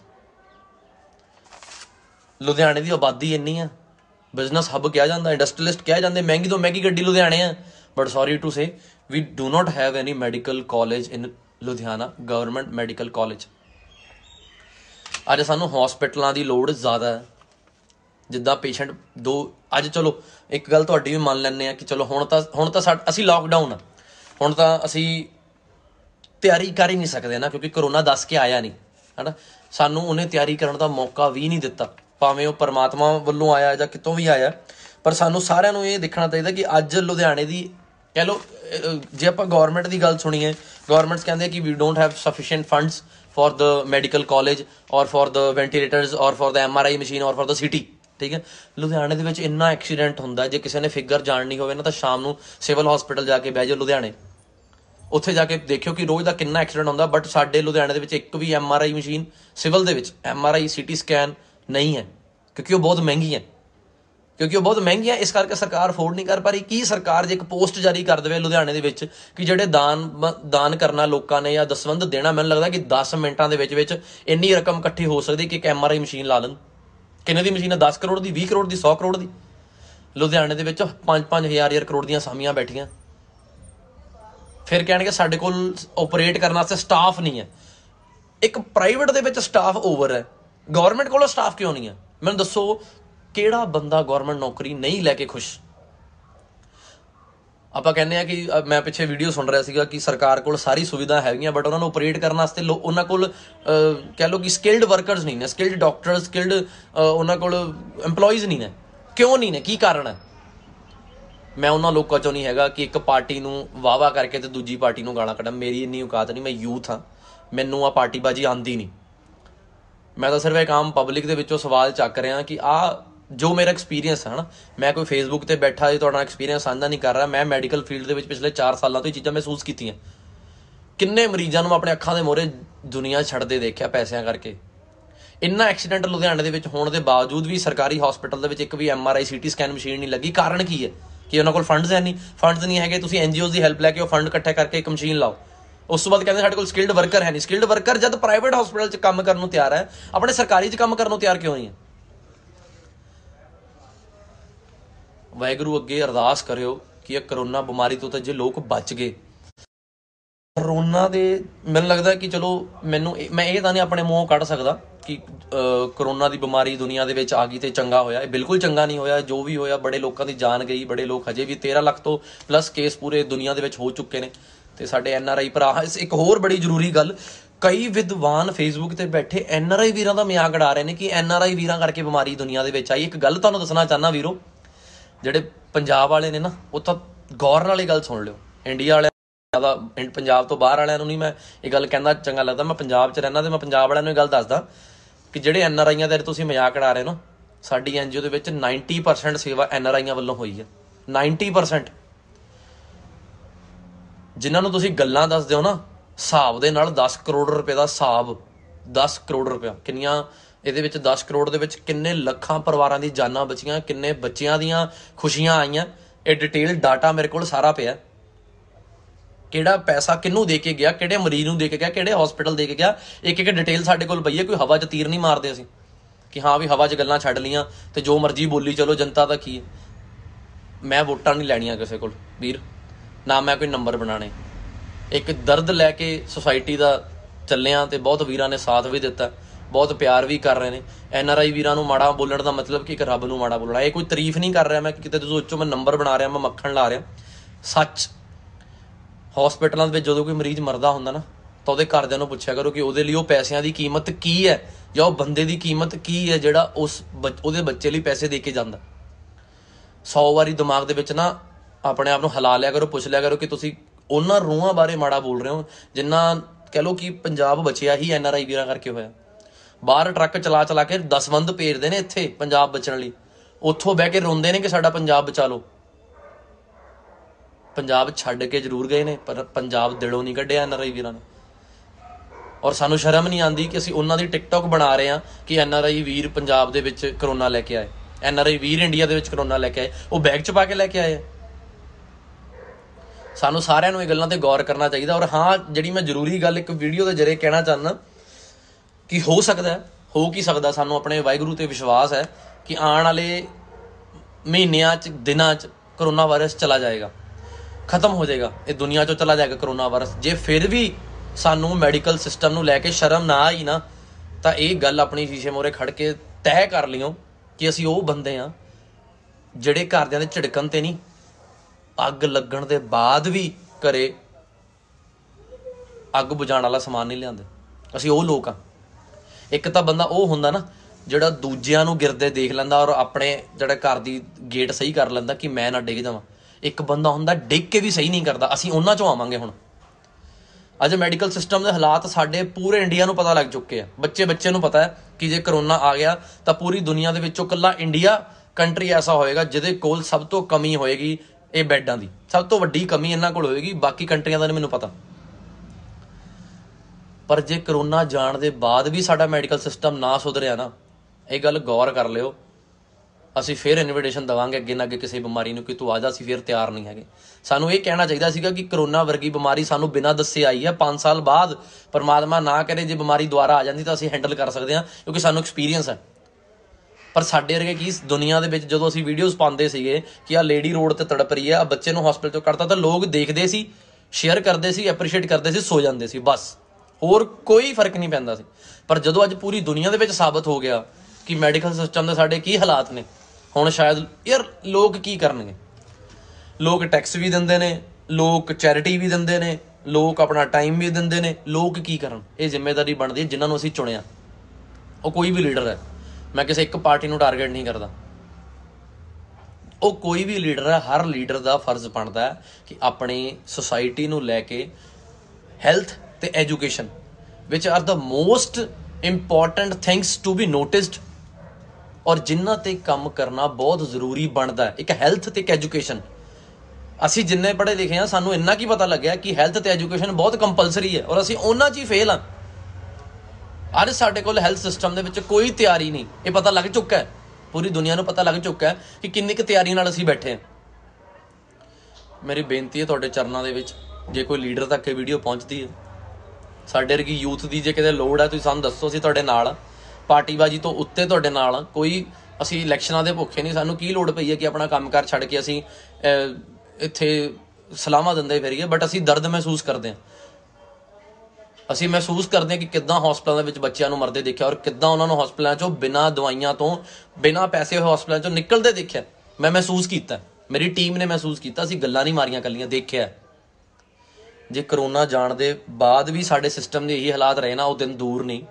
S1: ਲੁਧਿਆਣੇ ਦੀ ਆਬਾਦੀ ਇੰਨੀ ਆ, ਬਿਜ਼ਨਸ ਹੱਬ ਕਿਹਾ ਜਾਂਦਾ, ਇੰਡਸਟਰੀਲਿਸਟ ਕਿਹਾ ਜਾਂਦੇ, ਮਹਿੰਗੀ ਤੋਂ ਮਹਿੰਗੀ ਗੱਡੀ ਲੁਧਿਆਣੇ ਆ। But sorry to say, we do not have any medical college in Ludhiana, government medical college. ਅੱਜ ਸਾਨੂੰ ਹਸਪੀਟਲਾਂ ਦੀ ਲੋੜ ਜ਼ਿਆਦਾ ਹੈ। ਜਿੱਦਾਂ ਪੇਸ਼ੈਂਟ ਅੱਜ ਚਲੋ ਇੱਕ ਗੱਲ ਤੁਹਾਡੀ ਵੀ ਮੰਨ ਲੈਂਦੇ ਆ ਕਿ ਚਲੋ ਹੁਣ ਤਾਂ ਅਸੀਂ ਲਾਕਡਾਊਨ ਆ, ਹੁਣ ਤਾਂ ਅਸੀਂ ਤਿਆਰੀ ਕਰ ਹੀ ਨਹੀਂ ਸਕਦੇ ਨਾ, ਕਿਉਂਕਿ ਕਰੋਨਾ ਦੱਸ ਕੇ ਆਇਆ ਨਹੀਂ, ਹੈ ਨਾ। ਸਾਨੂੰ ਉਹਨੇ ਤਿਆਰੀ ਕਰਨ ਦਾ ਮੌਕਾ ਵੀ ਨਹੀਂ ਦਿੱਤਾ, ਭਾਵੇਂ ਉਹ ਪਰਮਾਤਮਾ ਵੱਲੋਂ ਆਇਆ ਜਾਂ ਕਿਤੋਂ ਵੀ ਆਇਆ। ਪਰ ਸਾਨੂੰ ਸਾਰਿਆਂ ਨੂੰ ਇਹ ਦੇਖਣਾ ਚਾਹੀਦਾ ਕਿ ਅੱਜ ਲੁਧਿਆਣੇ ਦੀ ਕਹਿ ਲਓ ਜੇ ਆਪਾਂ ਗੌਰਮੈਂਟ ਦੀ ਗੱਲ ਸੁਣੀਏ, ਗੌਰਮੈਂਟਸ ਕਹਿੰਦੇ ਕਿ we don't have sufficient funds for the medical college ਔਰ ਫॉर द ਵੈਂਟੀਲੇਟਰਸ ਔਰ ਫॉर द MRI ਮਸ਼ੀਨ ਔਰ ਫॉर द ਸਿਟੀ। ਠੀਕ ਹੈ, ਲੁਧਿਆਣੇ ਦੇ ਵਿੱਚ ਇੰਨਾ ਐਕਸੀਡੈਂਟ ਹੁੰਦਾ, ਜੇ ਕਿਸੇ ਨੇ ਫਿਗਰ ਜਾਣਨੀ ਹੋਵੇ ਨਾ ਤਾਂ ਸ਼ਾਮ ਨੂੰ ਸਿਵਲ ਹਸਪੀਟਲ ਜਾ ਕੇ ਬਹਿ ਜਾਓ ਲੁਧਿਆਣੇ, ਉੱਥੇ ਜਾ ਕੇ ਦੇਖਿਓ ਕਿ ਰੋਜ਼ ਦਾ ਕਿੰਨਾ ਐਕਸੀਡੈਂਟ ਹੁੰਦਾ। ਬਟ ਸਾਡੇ ਲੁਧਿਆਣੇ ਦੇ ਵਿੱਚ ਇੱਕ ਵੀ MRI ਮਸ਼ੀਨ ਸਿਵਲ ਦੇ ਵਿੱਚ MRI CT ਸਕੈਨ ਨਹੀਂ ਹੈ, ਕਿਉਂਕਿ ਉਹ ਬਹੁਤ ਮਹਿੰਗੀ ਹੈ। ਇਸ ਕਰਕੇ ਸਰਕਾਰ ਅਫੋਰਡ ਨਹੀਂ ਕਰ ਪਾ ਰਹੀ। ਕੀ ਸਰਕਾਰ ਜੇ ਇੱਕ ਪੋਸਟ ਜਾਰੀ ਕਰ ਦੇਵੇ ਲੁਧਿਆਣੇ ਦੇ ਵਿੱਚ ਕਿ ਜਿਹੜੇ ਦਾਨ ਕਰਨਾ ਲੋਕਾਂ ਨੇ ਜਾਂ ਦਸਵੰਧ ਦੇਣਾ, ਮੈਨੂੰ ਲੱਗਦਾ ਕਿ 10 ਮਿੰਟਾਂ ਦੇ ਵਿੱਚ ਇੰਨੀ ਰਕਮ ਇਕੱਠੀ ਹੋ ਸਕਦੀ ਕਿ ਇੱਕ MRI ਮਸ਼ੀਨ ਲਾ ਲੈਣ। ਕਿੰਨੇ ਦੀ ਮਸ਼ੀਨ ਹੈ? 10 ਕਰੋੜ ਦੀ, 20 ਕਰੋੜ ਦੀ, 100 ਕਰੋੜ ਦੀ। ਲੁਧਿਆਣੇ ਦੇ ਵਿੱਚ 5-5 ਹਜ਼ਾਰ ਕਰੋੜ ਦੀਆਂ ਸਾਮੀਆਂ ਬੈਠੀਆਂ। ਫਿਰ ਕਹਿਣਗੇ ਸਾਡੇ ਕੋਲ ਓਪਰੇਟ ਕਰਨ ਵਾਸਤੇ ਸਟਾਫ ਨਹੀਂ ਹੈ। ਇੱਕ ਪ੍ਰਾਈਵੇਟ ਦੇ ਵਿੱਚ ਸਟਾਫ ਓਵਰ ਹੈ, ਗੌਰਮੈਂਟ ਕੋਲੋਂ ਸਟਾਫ ਕਿਉਂ ਨਹੀਂ ਹੈ? ਮੈਨੂੰ ਦੱਸੋ, ਕਿਹੜਾ ਬੰਦਾ ਗੌਰਮੈਂਟ ਨੌਕਰੀ ਨਹੀਂ ਲੈ ਕੇ ਖੁਸ਼? ਆਪਾਂ ਕਹਿੰਦੇ ਆ ਕਿ ਮੈਂ ਪਿੱਛੇ ਵੀਡੀਓ ਸੁਣ ਰਿਹਾ ਸੀਗਾ ਕਿ ਸਰਕਾਰ ਕੋਲ ਸਾਰੀ ਸੁਵਿਧਾ ਹੈਗੀਆਂ, ਬਟ ਉਹਨਾਂ ਨੂੰ ਓਪਰੇਟ ਕਰਨ ਵਾਸਤੇ ਉਹਨਾਂ ਕੋਲ ਕਹਿ ਲਓ ਕਿ ਸਕਿਲਡ ਵਰਕਰਸ ਨਹੀਂ ਨੇ, ਸਕਿਲਡ ਡਾਕਟਰਸ, ਸਕਿਲਡ ਉਹਨਾਂ ਕੋਲ EMPLOYEES ਨਹੀਂ ਨੇ। ਕਿਉਂ ਨਹੀਂ ਨੇ? ਕੀ ਕਾਰਨ ਹੈ? ਮੈਂ ਉਹਨਾਂ ਲੋਕਾਂ ਚੋਂ ਨਹੀਂ ਹੈਗਾ ਕਿ ਇੱਕ ਪਾਰਟੀ ਨੂੰ ਵਾਹਵਾ ਕਰਕੇ ਤੇ ਦੂਜੀ ਪਾਰਟੀ ਨੂੰ ਗਾਲਾਂ ਕੱਢਾਂ। ਮੇਰੀ ਇੰਨੀ ਔਕਾਤ ਨਹੀਂ, ਮੈਂ ਯੂਥ ਹਾਂ, ਮੈਨੂੰ ਆ ਪਾਰਟੀਬਾਜ਼ੀ ਆਉਂਦੀ ਨਹੀਂ। ਮੈਂ ਤਾਂ ਸਿਰਫ ਇੱਕ ਆਮ ਪਬਲਿਕ ਦੇ ਵਿੱਚੋਂ ਸਵਾਲ ਚੱਕ ਰਿਹਾ ਕਿ ਜੋ ਮੇਰਾ ਐਕਸਪੀਰੀਅੰਸ ਹੈ ਨਾ, ਮੈਂ ਕੋਈ ਫੇਸਬੁੱਕ ਤੇ ਬੈਠਾ ਜੇ ਤੁਹਾਡਾ ਐਕਸਪੀਰੀਅੰਸ ਸਾਂਝਾ ਨਹੀਂ ਕਰ ਰਿਹਾ। ਮੈਂ ਮੈਡੀਕਲ ਫੀਲਡ ਦੇ ਵਿੱਚ ਪਿਛਲੇ 4 ਸਾਲਾਂ ਤੋਂ ਇਹ ਚੀਜ਼ਾਂ ਮਹਿਸੂਸ ਕੀਤੀਆਂ। ਕਿੰਨੇ ਮਰੀਜ਼ਾਂ ਨੂੰ ਆਪਣੇ ਅੱਖਾਂ ਦੇ ਮੂਹਰੇ ਦੁਨੀਆ ਛੱਡਦੇ ਦੇਖਿਆ ਪੈਸਿਆਂ ਕਰਕੇ। ਇੰਨਾ ਐਕਸੀਡੈਂਟ ਲੁਧਿਆਣੇ ਦੇ ਵਿੱਚ ਹੋਣ ਦੇ ਬਾਵਜੂਦ ਵੀ ਸਰਕਾਰੀ ਹਸਪੀਟਲ ਦੇ ਵਿੱਚ ਇੱਕ ਵੀ MRI CT ਸਕੈਨ ਮਸ਼ੀਨ ਨਹੀਂ ਲੱਗੀ। ਕਾਰਨ ਕੀ ਹੈ? ਕਿ ਉਹਨਾਂ ਕੋਲ ਫੰਡਸ ਨਹੀਂ ਹੈਗੇ। ਤੁਸੀਂ NGOs ਦੀ ਹੈਲਪ ਲੈ ਕੇ ਉਹ ਫੰਡ ਇਕੱਠੇ ਕਰਕੇ ਇੱਕ ਮਸ਼ੀਨ ਲਾਓ। ਉਸ ਤੋਂ ਬਾਅਦ ਕਹਿੰਦੇ ਸਾਡੇ ਕੋਲ ਸਕਿਲਡ ਵਰਕਰ ਹੈ ਨਹੀਂ। ਸਕਿਲਡ ਵਰਕਰ ਜਦ ਪ੍ਰਾਈਵੇਟ ਹਸਪੀਟਲ 'ਚ ਕੰਮ ਕਰਨ ਨੂੰ ਤਿਆਰ ਹੈ, ਆਪਣੇ ਸਰਕਾਰੀ 'ਚ ਕੰਮ ਕਰਨ ਨੂੰ ਤਿਆਰ ਕਿਉਂ ਨਹੀਂ ਹੈ? ਵਾਹਿਗੁਰੂ ਅੱਗੇ ਅਰਦਾਸ ਕਰਿਓ ਕਿ ਇਹ ਕਰੋਨਾ ਬਿਮਾਰੀ ਤੋਂ ਤਾਂ ਜੇ ਲੋਕ ਬਚ ਗਏ। ਕਰੋਨਾ ਦੇ ਮੈਨੂੰ ਲੱਗਦਾ ਕਿ ਚਲੋ ਮੈਂ ਇਹ ਤਾਂ ਨਹੀਂ ਆਪਣੇ ਮੂੰਹੋਂ ਕੱਢ ਸਕਦਾ ਕਿ ਕਰੋਨਾ ਦੀ ਬਿਮਾਰੀ ਦੁਨੀਆ ਦੇ ਵਿੱਚ ਆ ਗਈ ਤੇ ਚੰਗਾ ਹੋਇਆ। ਇਹ ਬਿਲਕੁਲ ਚੰਗਾ ਨਹੀਂ ਹੋਇਆ। ਜੋ ਵੀ ਹੋਇਆ, ਬੜੇ ਲੋਕਾਂ ਦੀ ਜਾਨ ਗਈ, ਬੜੇ ਲੋਕ ਹਜੇ ਵੀ 13 ਲੱਖ ਤੋਂ ਪਲੱਸ ਕੇਸ ਪੂਰੇ ਦੁਨੀਆ ਦੇ ਵਿੱਚ ਹੋ ਚੁੱਕੇ ਨੇ। ਤੇ ਸਾਡੇ NRI ਭਰਾ, ਇੱਕ ਹੋਰ ਬੜੀ ਜ਼ਰੂਰੀ ਗੱਲ, ਕਈ ਵਿਦਵਾਨ ਫੇਸਬੁੱਕ ਤੇ ਬੈਠੇ NRI ਵੀਰਾਂ ਦਾ ਮਜ਼ਾਕ ਉਡਾ ਰਹੇ ਨੇ ਕਿ NRI ਵੀਰਾਂ ਕਰਕੇ ਬਿਮਾਰੀ ਦੁਨੀਆ ਦੇ ਵਿੱਚ ਆਈ। ਇੱਕ ਗੱਲ ਤੁਹਾਨੂੰ ਦੱਸਣਾ ਚਾਹੁੰਦਾ ਵੀਰੋ, ਜਿਹੜੇ ਪੰਜਾਬ ਵਾਲੇ ਨੇ ਨਾ, ਉਹ ਤਾਂ ਗੌਰ ਨਾਲ ਇਹ ਗੱਲ ਸੁਣ ਲਿਓ। ਇੰਡੀਆ ਵਾਲਿਆਂ ਜ਼ਿਆਦਾ, ਪੰਜਾਬ ਤੋਂ ਬਾਹਰ ਵਾਲਿਆਂ ਨੂੰ ਨਹੀਂ ਮੈਂ ਇਹ ਗੱਲ ਕਹਿੰਦਾ ਚੰਗਾ ਲੱਗਦਾ। ਮੈਂ ਪੰਜਾਬ 'ਚ ਰਹਿਣਾ ਤੇ ਮੈਂ ਪੰਜਾਬ ਵਾਲਿਆਂ ਨੂੰ ਇਹ ਗੱਲ ਦੱਸਦਾ ਕਿ ਜਿਹੜੇ NRIਆਂ ਦੇ ਤੁਸੀਂ ਮਜ਼ਾਕ ਉਡਾ ਰਹੇ ਹੋ ਨਾ, ਸਾਡੀ NGO ਦੇ ਵਿੱਚ 90% ਸੇਵਾ NRIਆਂ ਵੱਲੋਂ ਹੋਈ ਹੈ। 90% ਜਿਨ੍ਹਾਂ ਨੂੰ ਤੁਸੀਂ ਗੱਲਾਂ ਦੱਸਦੇ ਹੋ ਨਾ, ਹਿਸਾਬ ਦੇ ਨਾਲ 10 ਕਰੋੜ ਰੁਪਏ ਦਾ ਹਿਸਾਬ, 10 ਕਰੋੜ ਰੁਪਇਆ ਕਿੰਨੀਆਂ ਇਹਦੇ ਵਿੱਚ 10 ਕਰੋੜ ਦੇ ਵਿੱਚ ਕਿੰਨੇ ਲੱਖਾਂ ਪਰਿਵਾਰਾਂ ਦੀ ਜਾਨਾਂ ਬਚੀਆਂ, ਕਿੰਨੇ ਬੱਚਿਆਂ ਦੀਆਂ ਖੁਸ਼ੀਆਂ ਆਈਆਂ। ਇਹ ਡਿਟੇਲ ਡਾਟਾ ਮੇਰੇ ਕੋਲ ਸਾਰਾ ਪਿਆ। ਕਿਹੜਾ ਪੈਸਾ ਕਿਹਨੂੰ ਦੇ ਕੇ ਗਿਆ, ਕਿਹੜੇ ਮਰੀਜ਼ ਨੂੰ ਦੇ ਕੇ ਗਿਆ, ਕਿਹੜੇ ਹਸਪੀਟਲ ਦੇ ਕੇ ਗਿਆ, ਇੱਕ ਡਿਟੇਲ ਸਾਡੇ ਕੋਲ ਪਈ ਹੈ। ਕੋਈ ਹਵਾ 'ਚ ਤੀਰ ਨਹੀਂ ਮਾਰਦੇ ਅਸੀਂ ਕਿ ਹਾਂ ਵੀ ਹਵਾ 'ਚ ਗੱਲਾਂ ਛੱਡ ਲੀਆਂ ਤੇ ਜੋ ਮਰਜ਼ੀ ਬੋਲੀ ਚਲੋ। ਜਨਤਾ ਦਾ ਕੀ ਹੈ? ਮੈਂ ਵੋਟਾਂ ਨਹੀਂ ਲੈਣੀਆਂ ਕਿਸੇ ਕੋਲ ਵੀਰ, ਨਾ ਮੈਂ ਕੋਈ ਨੰਬਰ ਬਣਾਉਣੇ। ਇੱਕ ਦਰਦ ਲੈ ਕੇ ਸੁਸਾਇਟੀ ਦਾ ਚੱਲਿਆ ਤੇ ਬਹੁਤ ਵੀਰਾਂ ਨੇ ਸਾਥ ਵੀ ਦਿੱਤਾ, ਬਹੁਤ ਪਿਆਰ ਵੀ ਕਰ ਰਹੇ ਨੇ। NRI ਵੀਰਾਂ ਨੂੰ ਮਾੜਾ ਬੋਲਣ ਦਾ ਮਤਲਬ ਕਿ ਇੱਕ ਰੱਬ ਨੂੰ ਮਾੜਾ ਬੋਲਣਾ। ਇਹ ਕੋਈ ਤਾਰੀਫ ਨਹੀਂ ਕਰ ਰਿਹਾ ਮੈਂ ਕਿਤੇ ਤੁਸੀਂ ਸੋਚੋ ਮੈਂ ਨੰਬਰ ਬਣਾ ਰਿਹਾ, ਮੈਂ ਮੱਖਣ ਲਾ ਰਿਹਾ। ਸੱਚ, ਹਸਪੀਟਲਾਂ ਦੇ ਵਿੱਚ ਜਦੋਂ ਕੋਈ ਮਰੀਜ਼ ਮਰਦਾ ਹੁੰਦਾ ਨਾ, ਤਾਂ ਉਹਦੇ ਘਰਦਿਆਂ ਨੂੰ ਪੁੱਛਿਆ ਕਰੋ ਕਿ ਉਹਦੇ ਲਈ ਉਹ ਪੈਸਿਆਂ ਦੀ ਕੀਮਤ ਕੀ ਹੈ, ਜਾਂ ਉਹ ਬੰਦੇ ਦੀ ਕੀਮਤ ਕੀ ਹੈ ਜਿਹੜਾ ਉਹਦੇ ਬੱਚੇ ਲਈ ਪੈਸੇ ਦੇ ਕੇ ਜਾਂਦਾ। 100 ਵਾਰੀ ਦਿਮਾਗ ਦੇ ਵਿੱਚ ਨਾ ਆਪਣੇ ਆਪ ਨੂੰ ਹਿਲਾ ਲਿਆ ਕਰੋ, ਪੁੱਛ ਲਿਆ ਕਰੋ ਕਿ ਤੁਸੀਂ ਉਹਨਾਂ ਰੂਹਾਂ ਬਾਰੇ ਮਾੜਾ ਬੋਲ ਰਹੇ ਹੋ ਜਿੰਨਾ ਕਹਿ ਲਓ ਕਿ ਪੰਜਾਬ ਬਚਿਆ ਹੀ NRI ਵੀਰਾਂ ਕਰਕੇ ਹੋਇਆ। ਬਾਹਰ ਟਰੱਕ ਚਲਾ ਕੇ ਦਸਵੰਧ ਭੇਜਦੇ ਨੇ ਇੱਥੇ ਪੰਜਾਬ ਬਚਣ ਲਈ, ਉੱਥੋਂ ਬਹਿ ਕੇ ਰੋਂਦੇ ਨੇ ਕਿ ਸਾਡਾ ਪੰਜਾਬ ਬਚਾ ਲਓ। ਪੰਜਾਬ ਛੱਡ ਕੇ ਜ਼ਰੂਰ ਗਏ ਨੇ, ਪਰ ਪੰਜਾਬ ਦਿਲੋਂ ਨਹੀਂ ਕੱਢਿਆ NRI ਵੀਰਾਂ ਨੇ। ਔਰ ਸਾਨੂੰ ਸ਼ਰਮ ਨਹੀਂ ਆਉਂਦੀ ਕਿ ਅਸੀਂ ਉਹਨਾਂ ਦੀ ਟਿਕਟੌਕ ਬਣਾ ਰਹੇ ਹਾਂ ਕਿ NRI ਵੀਰ ਪੰਜਾਬ ਦੇ ਵਿੱਚ ਕਰੋਨਾ ਲੈ ਕੇ ਆਏ, NRI ਵੀਰ ਇੰਡੀਆ ਦੇ ਵਿੱਚ ਕਰੋਨਾ ਲੈ ਕੇ ਆਏ। ਉਹ ਬੈਗ 'ਚ ਪਾ ਕੇ ਲੈ ਕੇ ਆਏ। ਸਾਨੂੰ ਸਾਰਿਆਂ ਨੂੰ ਇਹ ਗੱਲਾਂ ਤੇ ਗੌਰ ਕਰਨਾ ਚਾਹੀਦਾ। ਔਰ ਹਾਂ, ਜਿਹੜੀ ਮੈਂ ਜ਼ਰੂਰੀ ਗੱਲ ਇੱਕ ਵੀਡੀਓ ਦੇ ਜ਼ਰੀਏ ਕਹਿਣਾ ਚਾਹੁੰਦਾ ਕਿ ਹੋ ਕੀ ਸਕਦਾ, ਸਾਨੂੰ ਆਪਣੇ ਵਾਹਿਗੁਰੂ ਤੇ ਵਿਸ਼ਵਾਸ ਹੈ ਕਿ ਆਉਣ ਵਾਲੇ ਮਹੀਨਿਆਂ 'ਚ, ਦਿਨਾਂ 'ਚ ਕਰੋਨਾ ਵਾਇਰਸ ਚਲਾ ਜਾਏਗਾ, ਖਤਮ ਹੋ ਜਾਏਗਾ, ਇਹ ਦੁਨੀਆ 'ਚੋਂ ਚਲਾ ਜਾਏਗਾ ਕਰੋਨਾ ਵਾਇਰਸ। ਜੇ ਫਿਰ ਵੀ ਸਾਨੂੰ ਮੈਡੀਕਲ ਸਿਸਟਮ ਨੂੰ ਲੈ ਕੇ ਸ਼ਰਮ ਨਾ ਆਈ ਨਾ, ਤਾਂ ਇਹ ਗੱਲ ਆਪਣੀ ਸ਼ੀਸ਼ੇ ਮੂਹਰੇ ਖੜ ਕੇ ਤੈਅ ਕਰ ਲਿਓ ਕਿ ਅਸੀਂ ਉਹ ਬੰਦੇ ਹਾਂ ਜਿਹੜੇ ਘਰਦਿਆਂ ਦੇ ਝਿੜਕਣ ਤੇ ਨਹੀਂ, ਅੱਗ ਲੱਗਣ ਦੇ ਬਾਅਦ ਵੀ ਘਰੇ ਅੱਗ ਬੁਝਾਉਣ ਵਾਲਾ ਸਮਾਨ ਨਹੀਂ ਲਿਆਂਦੇ। ਅਸੀਂ ਉਹ ਲੋਕ ਹਾਂ। ਇੱਕ ਤਾਂ ਬੰਦਾ ਉਹ ਹੁੰਦਾ ਨਾ ਜਿਹੜਾ ਦੂਜਿਆਂ ਨੂੰ ਗਿਰਦੇ ਦੇਖ ਲੈਂਦਾ ਔਰ ਆਪਣੇ ਜਿਹੜਾ ਘਰ ਦੀ ਗੇਟ ਸਹੀ ਕਰ ਲੈਂਦਾ ਕਿ ਮੈਂ ਨਾ ਡਿੱਗ ਜਾਵਾਂ। ਇੱਕ ਬੰਦਾ ਹੁੰਦਾ ਡਿੱਗ ਕੇ ਵੀ ਸਹੀ ਨਹੀਂ ਕਰਦਾ, ਅਸੀਂ ਉਹਨਾਂ ਚੋਂ ਆਵਾਂਗੇ ਹੁਣ। ਅੱਜ ਮੈਡੀਕਲ ਸਿਸਟਮ ਦੇ ਹਾਲਾਤ ਸਾਡੇ ਪੂਰੇ ਇੰਡੀਆ ਨੂੰ ਪਤਾ ਲੱਗ ਚੁੱਕੇ ਆ। ਬੱਚੇ ਨੂੰ ਪਤਾ ਹੈ ਕਿ ਜੇ ਕਰੋਨਾ ਆ ਗਿਆ ਤਾਂ ਪੂਰੀ ਦੁਨੀਆ ਦੇ ਵਿੱਚੋਂ ਇਕੱਲਾ ਇੰਡੀਆ ਕੰਟਰੀ ਐਸਾ ਹੋਏਗਾ ਜਿਹਦੇ ਕੋਲ ਸਭ ਤੋਂ ਕਮੀ ਹੋਏਗੀ ਇਹ ਬੈੱਡਾਂ ਦੀ। ਸਭ ਤੋਂ ਵੱਡੀ ਕਮੀ ਇਹਨਾਂ ਕੋਲ ਹੋਏਗੀ, ਬਾਕੀ ਕੰਟਰੀਆਂ ਦਾ ਨਹੀਂ ਮੈਨੂੰ ਪਤਾ। ਪਰ ਜੇ ਕਰੋਨਾ ਜਾਣ ਦੇ ਬਾਅਦ ਵੀ ਸਾਡਾ ਮੈਡੀਕਲ ਸਿਸਟਮ ਨਾ ਸੁਧਰਿਆ ਨਾ, ਇਹ ਗੱਲ ਗੌਰ ਕਰ ਲਿਓ, ਅਸੀਂ ਫਿਰ ਇਨਵੀਟੇਸ਼ਨ ਦੇਵਾਂਗੇ ਅੱਗੇ ਨਾ ਅੱਗੇ ਕਿਸੇ ਬਿਮਾਰੀ ਨੂੰ ਕਿ ਤੂੰ ਆ ਜਾ, ਅਸੀਂ ਫਿਰ ਤਿਆਰ ਨਹੀਂ ਹੈਗੇ। ਸਾਨੂੰ ਇਹ ਕਹਿਣਾ ਚਾਹੀਦਾ ਸੀਗਾ ਕਿ ਕਰੋਨਾ ਵਰਗੀ ਬਿਮਾਰੀ ਸਾਨੂੰ ਬਿਨਾਂ ਦੱਸੇ ਆਈ ਹੈ, 5 ਸਾਲ ਬਾਅਦ ਪਰਮਾਤਮਾ ਨਾ ਕਰੇ ਜੇ ਬਿਮਾਰੀ ਦੁਬਾਰਾ ਆ ਜਾਂਦੀ ਤਾਂ ਅਸੀਂ ਹੈਂਡਲ ਕਰ ਸਕਦੇ ਹਾਂ, ਕਿਉਂਕਿ ਸਾਨੂੰ ਐਕਸਪੀਰੀਅੰਸ ਹੈ। ਪਰ ਸਾਡੇ ਵਰਗੇ ਕੀ ਦੁਨੀਆ ਦੇ ਵਿੱਚ ਜਦੋਂ ਅਸੀਂ ਵੀਡੀਓਜ਼ ਪਾਉਂਦੇ ਸੀਗੇ ਕਿ ਆਹ ਲੇਡੀ ਰੋਡ ਤੇ ਤੜਪ ਰਹੀ ਹੈ, ਆ ਬੱਚੇ ਨੂੰ ਹਸਪੀਟਲ ਤੋਂ ਕੱਢਤਾ, ਤਾਂ ਲੋਕ ਦੇਖਦੇ ਸੀ, ਸ਼ੇਅਰ ਕਰਦੇ ਸੀ, ਐਪਰੀਸ਼ੀਏਟ ਕਰਦੇ ਸੀ, ਸੋ ਜਾਂਦੇ ਸੀ, ਬਸ ਹੋਰ ਕੋਈ ਫਰਕ ਨਹੀਂ ਪੈਂਦਾ ਸੀ। ਪਰ ਜਦੋਂ ਅੱਜ ਪੂਰੀ ਦੁਨੀਆ ਦੇ ਵਿੱਚ ਸਾਬਤ ਹੋ ਗਿਆ ਕਿ ਮੈਡੀਕਲ ਸਿਸਟਮ ਦੇ ਸਾਡੇ ਕੀ ਹਾਲਾਤ ਨੇ, ਹੁਣ ਸ਼ਾਇਦ ਯਾਰ ਲੋਕ ਕੀ ਕਰਨਗੇ। ਲੋਕ ਟੈਕਸ ਵੀ ਦਿੰਦੇ ਨੇ, ਲੋਕ ਚੈਰਿਟੀ ਵੀ ਦਿੰਦੇ ਨੇ, ਲੋਕ ਆਪਣਾ ਟਾਈਮ ਵੀ ਦਿੰਦੇ ਨੇ, ਲੋਕ ਕੀ ਕਰਨ। ਇਹ ਜ਼ਿੰਮੇਵਾਰੀ ਬਣਦੀ ਹੈ ਜਿਨ੍ਹਾਂ ਨੂੰ ਅਸੀਂ ਚੁਣਿਆ, ਉਹ ਕੋਈ ਵੀ ਲੀਡਰ ਹੈ। ਮੈਂ ਕਿਸੇ ਇੱਕ ਪਾਰਟੀ ਨੂੰ ਟਾਰਗੇਟ ਨਹੀਂ ਕਰਦਾ, ਉਹ ਕੋਈ ਵੀ ਲੀਡਰ ਹੈ। ਹਰ ਲੀਡਰ ਦਾ ਫਰਜ਼ ਬਣਦਾ ਹੈ ਕਿ ਆਪਣੀ ਸੁਸਾਇਟੀ ਨੂੰ ਲੈ ਕੇ ਹੈਲਥ ਤੇ ਐਜੂਕੇਸ਼ਨ ਵਿਚ are the most important things to be noticed, ਔਰ ਜਿਨ੍ਹਾਂ ਤੇ ਕੰਮ ਕਰਨਾ ਬਹੁਤ ਜ਼ਰੂਰੀ ਬਣਦਾ ਹੈ। ਇੱਕ ਹੈਲਥ ਤੇ ਇੱਕ ਐਜੂਕੇਸ਼ਨ, ਅਸੀਂ ਜਿੰਨੇ ਪੜ੍ਹੇ ਲਿਖੇ ਹਾਂ ਸਾਨੂੰ ਇੰਨਾ ਕੀ ਪਤਾ ਲੱਗਿਆ ਕਿ ਹੈਲਥ ਤੇ ਐਜੂਕੇਸ਼ਨ ਬਹੁਤ ਕੰਪਲਸਰੀ ਹੈ, ਔਰ ਅਸੀਂ ਉਹਨਾਂ 'ਚ ਹੀ ਫੇਲ ਹਾਂ। ਅੱਜ ਸਾਡੇ ਕੋਲ ਹੈਲਥ ਸਿਸਟਮ ਦੇ ਵਿੱਚ ਕੋਈ ਤਿਆਰੀ ਨਹੀਂ, ਇਹ ਪਤਾ ਲੱਗ ਚੁੱਕਾ ਹੈ, ਪੂਰੀ ਦੁਨੀਆ ਨੂੰ ਪਤਾ ਲੱਗ ਚੁੱਕਾ ਹੈ ਕਿ ਕਿੰਨੀ ਕੁ ਤਿਆਰੀ ਨਾਲ ਅਸੀਂ ਬੈਠੇ ਹਾਂ। ਮੇਰੀ ਬੇਨਤੀ ਹੈ ਤੁਹਾਡੇ ਚਰਨਾਂ ਦੇ ਵਿੱਚ, ਜੇ ਕੋਈ ਲੀਡਰ ਤੱਕ ਇਹ ਵੀਡੀਓ ਪਹੁੰਚਦੀ ਹੈ, ਸਾਡੇ ਵਰਗੀ ਯੂਥ ਦੀ ਜੇ ਕਿਤੇ ਲੋੜ ਹੈ, ਤੁਸੀਂ ਸਾਨੂੰ ਦੱਸੋ, ਅਸੀਂ ਤੁਹਾਡੇ ਨਾਲ ਹਾਂ। ਪਾਰਟੀਬਾਜੀ ਤੋਂ ਉੱਤੇ ਤੁਹਾਡੇ ਨਾਲ ਹਾਂ। ਕੋਈ ਅਸੀਂ ਇਲੈਕਸ਼ਨਾਂ ਦੇ ਭੁੱਖੇ ਨਹੀਂ, ਸਾਨੂੰ ਕੀ ਲੋੜ ਪਈ ਹੈ ਕਿ ਆਪਣਾ ਕੰਮਕਾਰ ਛੱਡ ਕੇ ਅਸੀਂ ਇੱਥੇ ਸਲਾਹਾਂ ਦਿੰਦੇ ਫਿਰੀਏ। ਬਟ ਅਸੀਂ ਦਰਦ ਮਹਿਸੂਸ ਕਰਦੇ ਹਾਂ, ਅਸੀਂ ਮਹਿਸੂਸ ਕਰਦੇ ਹਾਂ ਕਿ ਕਿੱਦਾਂ ਹਸਪਤਾਲਾਂ ਦੇ ਵਿੱਚ ਬੱਚਿਆਂ ਨੂੰ ਮਰਦੇ ਦੇਖਿਆ, ਔਰ ਕਿੱਦਾਂ ਉਹਨਾਂ ਨੂੰ ਹਸਪਤਾਲਾਂ 'ਚੋਂ ਬਿਨਾਂ ਦਵਾਈਆਂ ਤੋਂ, ਬਿਨਾਂ ਪੈਸੇ ਹੋਏ ਹਸਪਤਾਲਾਂ 'ਚੋਂ ਨਿਕਲਦੇ ਦੇਖਿਆ। ਮੈਂ ਮਹਿਸੂਸ ਕੀਤਾ, ਮੇਰੀ ਟੀਮ ਨੇ ਮਹਿਸੂਸ ਕੀਤਾ, ਅਸੀਂ ਗੱਲਾਂ ਨਹੀਂ ਮਾਰੀਆਂ ਇਕੱਲੀਆਂ, ਦੇਖਿਆ। ਜੇ ਕਰੋਨਾ ਜਾਣ ਦੇ ਬਾਅਦ ਵੀ ਸਾਡੇ ਸਿਸਟਮ ਦੇ ਇਹੀ ਹਾਲਾਤ ਰਹੇ ਨਾ, ਉਹ ਦਿਨ ਦੂਰ ਨਹੀਂ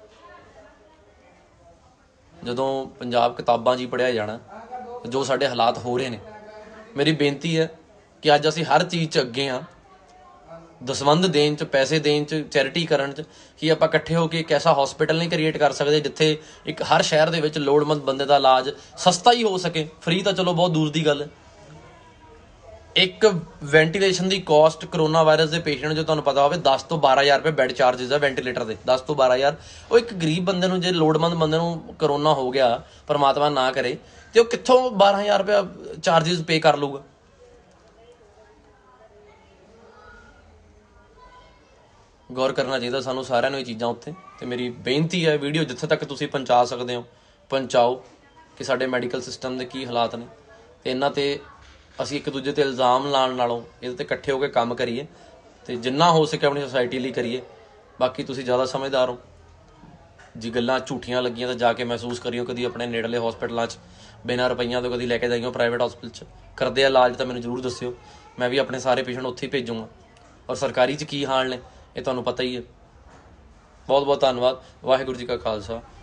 S1: ਜਦੋਂ ਪੰਜਾਬ ਕਿਤਾਬਾਂ 'ਚ ਹੀ ਪੜ੍ਹਿਆ ਜਾਣਾ ਜੋ ਸਾਡੇ ਹਾਲਾਤ ਹੋ ਰਹੇ ਨੇ। ਮੇਰੀ ਬੇਨਤੀ ਹੈ ਕਿ ਅੱਜ ਅਸੀਂ ਹਰ ਚੀਜ਼ 'ਚ ਅੱਗੇ ਹਾਂ, ਦਸਵੰਧ ਦੇਣ 'ਚ, ਪੈਸੇ ਦੇਣ 'ਚ, ਚੈਰਿਟੀ ਕਰਨ 'ਚ, ਕਿ ਆਪਾਂ ਇਕੱਠੇ ਹੋ ਕੇ ਇੱਕ ਐਸਾ ਹਸਪੀਟਲ ਨਹੀਂ ਕ੍ਰੀਏਟ ਕਰ ਸਕਦੇ ਜਿੱਥੇ ਇੱਕ ਹਰ ਸ਼ਹਿਰ ਦੇ ਵਿੱਚ ਲੋੜਵੰਦ ਬੰਦੇ ਦਾ ਇਲਾਜ ਸਸਤਾ ਹੀ ਹੋ ਸਕੇ। ਫ੍ਰੀ ਤਾਂ ਚਲੋ ਬਹੁਤ ਦੂਰ ਦੀ ਗੱਲ ਹੈ। ਇੱਕ ਵੈਂਟੀਲੇਸ਼ਨ ਦੀ ਕੋਸਟ ਕਰੋਨਾ ਵਾਇਰਸ ਦੇ ਪੇਸ਼ੈਂਟ, ਜੋ ਤੁਹਾਨੂੰ ਪਤਾ ਹੋਵੇ, 10 ਤੋਂ 12,000 ਰੁਪਏ ਬੈੱਡ ਚਾਰਜਿਸ ਹੈ ਵੈਂਟੀਲੇਟਰ ਦੇ, 10 ਤੋਂ 12,000। ਉਹ ਇੱਕ ਗਰੀਬ ਬੰਦੇ ਨੂੰ, ਜੇ ਲੋੜਵੰਦ ਬੰਦੇ ਨੂੰ ਕਰੋਨਾ ਹੋ ਗਿਆ, ਪਰਮਾਤਮਾ ਨਾ ਕਰੇ, ਤੇ ਉਹ ਕਿੱਥੋਂ 12,000 ਰੁਪਏ ਚਾਰਜਿਸ ਪੇ ਕਰ ਲੂਗਾ। ਗੌਰ ਕਰਨਾ ਚਾਹੀਦਾ ਸਾਨੂੰ ਸਾਰਿਆਂ ਨੂੰ ਇਹ ਚੀਜ਼ਾਂ ਉੱਤੇ। ਤੇ ਮੇਰੀ ਬੇਨਤੀ ਹੈ, ਵੀਡੀਓ ਜਿੱਥੇ ਤੱਕ ਤੁਸੀਂ ਪਹੁੰਚਾ ਸਕਦੇ ਹੋ ਪਹੁੰਚਾਓ ਕਿ ਸਾਡੇ ਮੈਡੀਕਲ ਸਿਸਟਮ ਦੇ ਕੀ ਹਾਲਾਤ ਨੇ, ਤੇ ਇਹਨਾਂ ਤੇ ਅਸੀਂ ਇੱਕ ਦੂਜੇ ਤੇ ਇਲਜ਼ਾਮ ਲਾਉਣ ਨਾਲੋਂ ਇਹਦੇ ਤੇ ਇਕੱਠੇ ਹੋ ਕੇ ਕੰਮ ਕਰੀਏ, ਤੇ ਜਿੰਨਾ ਹੋ ਸਕੇ ਆਪਣੀ ਸੁਸਾਇਟੀ ਲਈ ਕਰੀਏ। ਬਾਕੀ ਤੁਸੀਂ ਜ਼ਿਆਦਾ ਸਮਝਦਾਰ ਹੋ, ਜੇ ਗੱਲਾਂ ਝੂਠੀਆਂ ਲੱਗੀਆਂ ਤਾਂ ਜਾ ਕੇ ਮਹਿਸੂਸ ਕਰਿਓ, ਕਦੀ ਆਪਣੇ ਨੇੜਲੇ ਹਸਪੀਟਲਾਂ 'ਚ ਬਿਨਾਂ ਰੁਪਈਆਂ ਤੋਂ ਕਦੀ ਲੈ ਕੇ ਜਾਈਓ, ਪ੍ਰਾਈਵੇਟ ਹਸਪੀਟਲ 'ਚ ਕਰਦੇ ਆ ਇਲਾਜ, ਤਾਂ ਮੈਨੂੰ ਜ਼ਰੂਰ ਦੱਸਿਓ। ਮੈਂ ਵੀ ਆਪਣੇ ਸਾਰੇ ਪੇਸ਼ੈਂਟ ਉੱਥੇ ਹੀ ਭੇਜੂੰਗਾ। ਔਰ ਸਰਕਾਰੀ 'ਚ ਕੀ ਹਾਲ ਨੇ ਇਹ ਤੁਹਾਨੂੰ ਪਤਾ ਹੀ ਹੈ। ਬਹੁਤ ਬਹੁਤ ਧੰਨਵਾਦ। ਵਾਹਿਗੁਰੂ ਜੀ ਕਾ ਖਾਲਸਾ,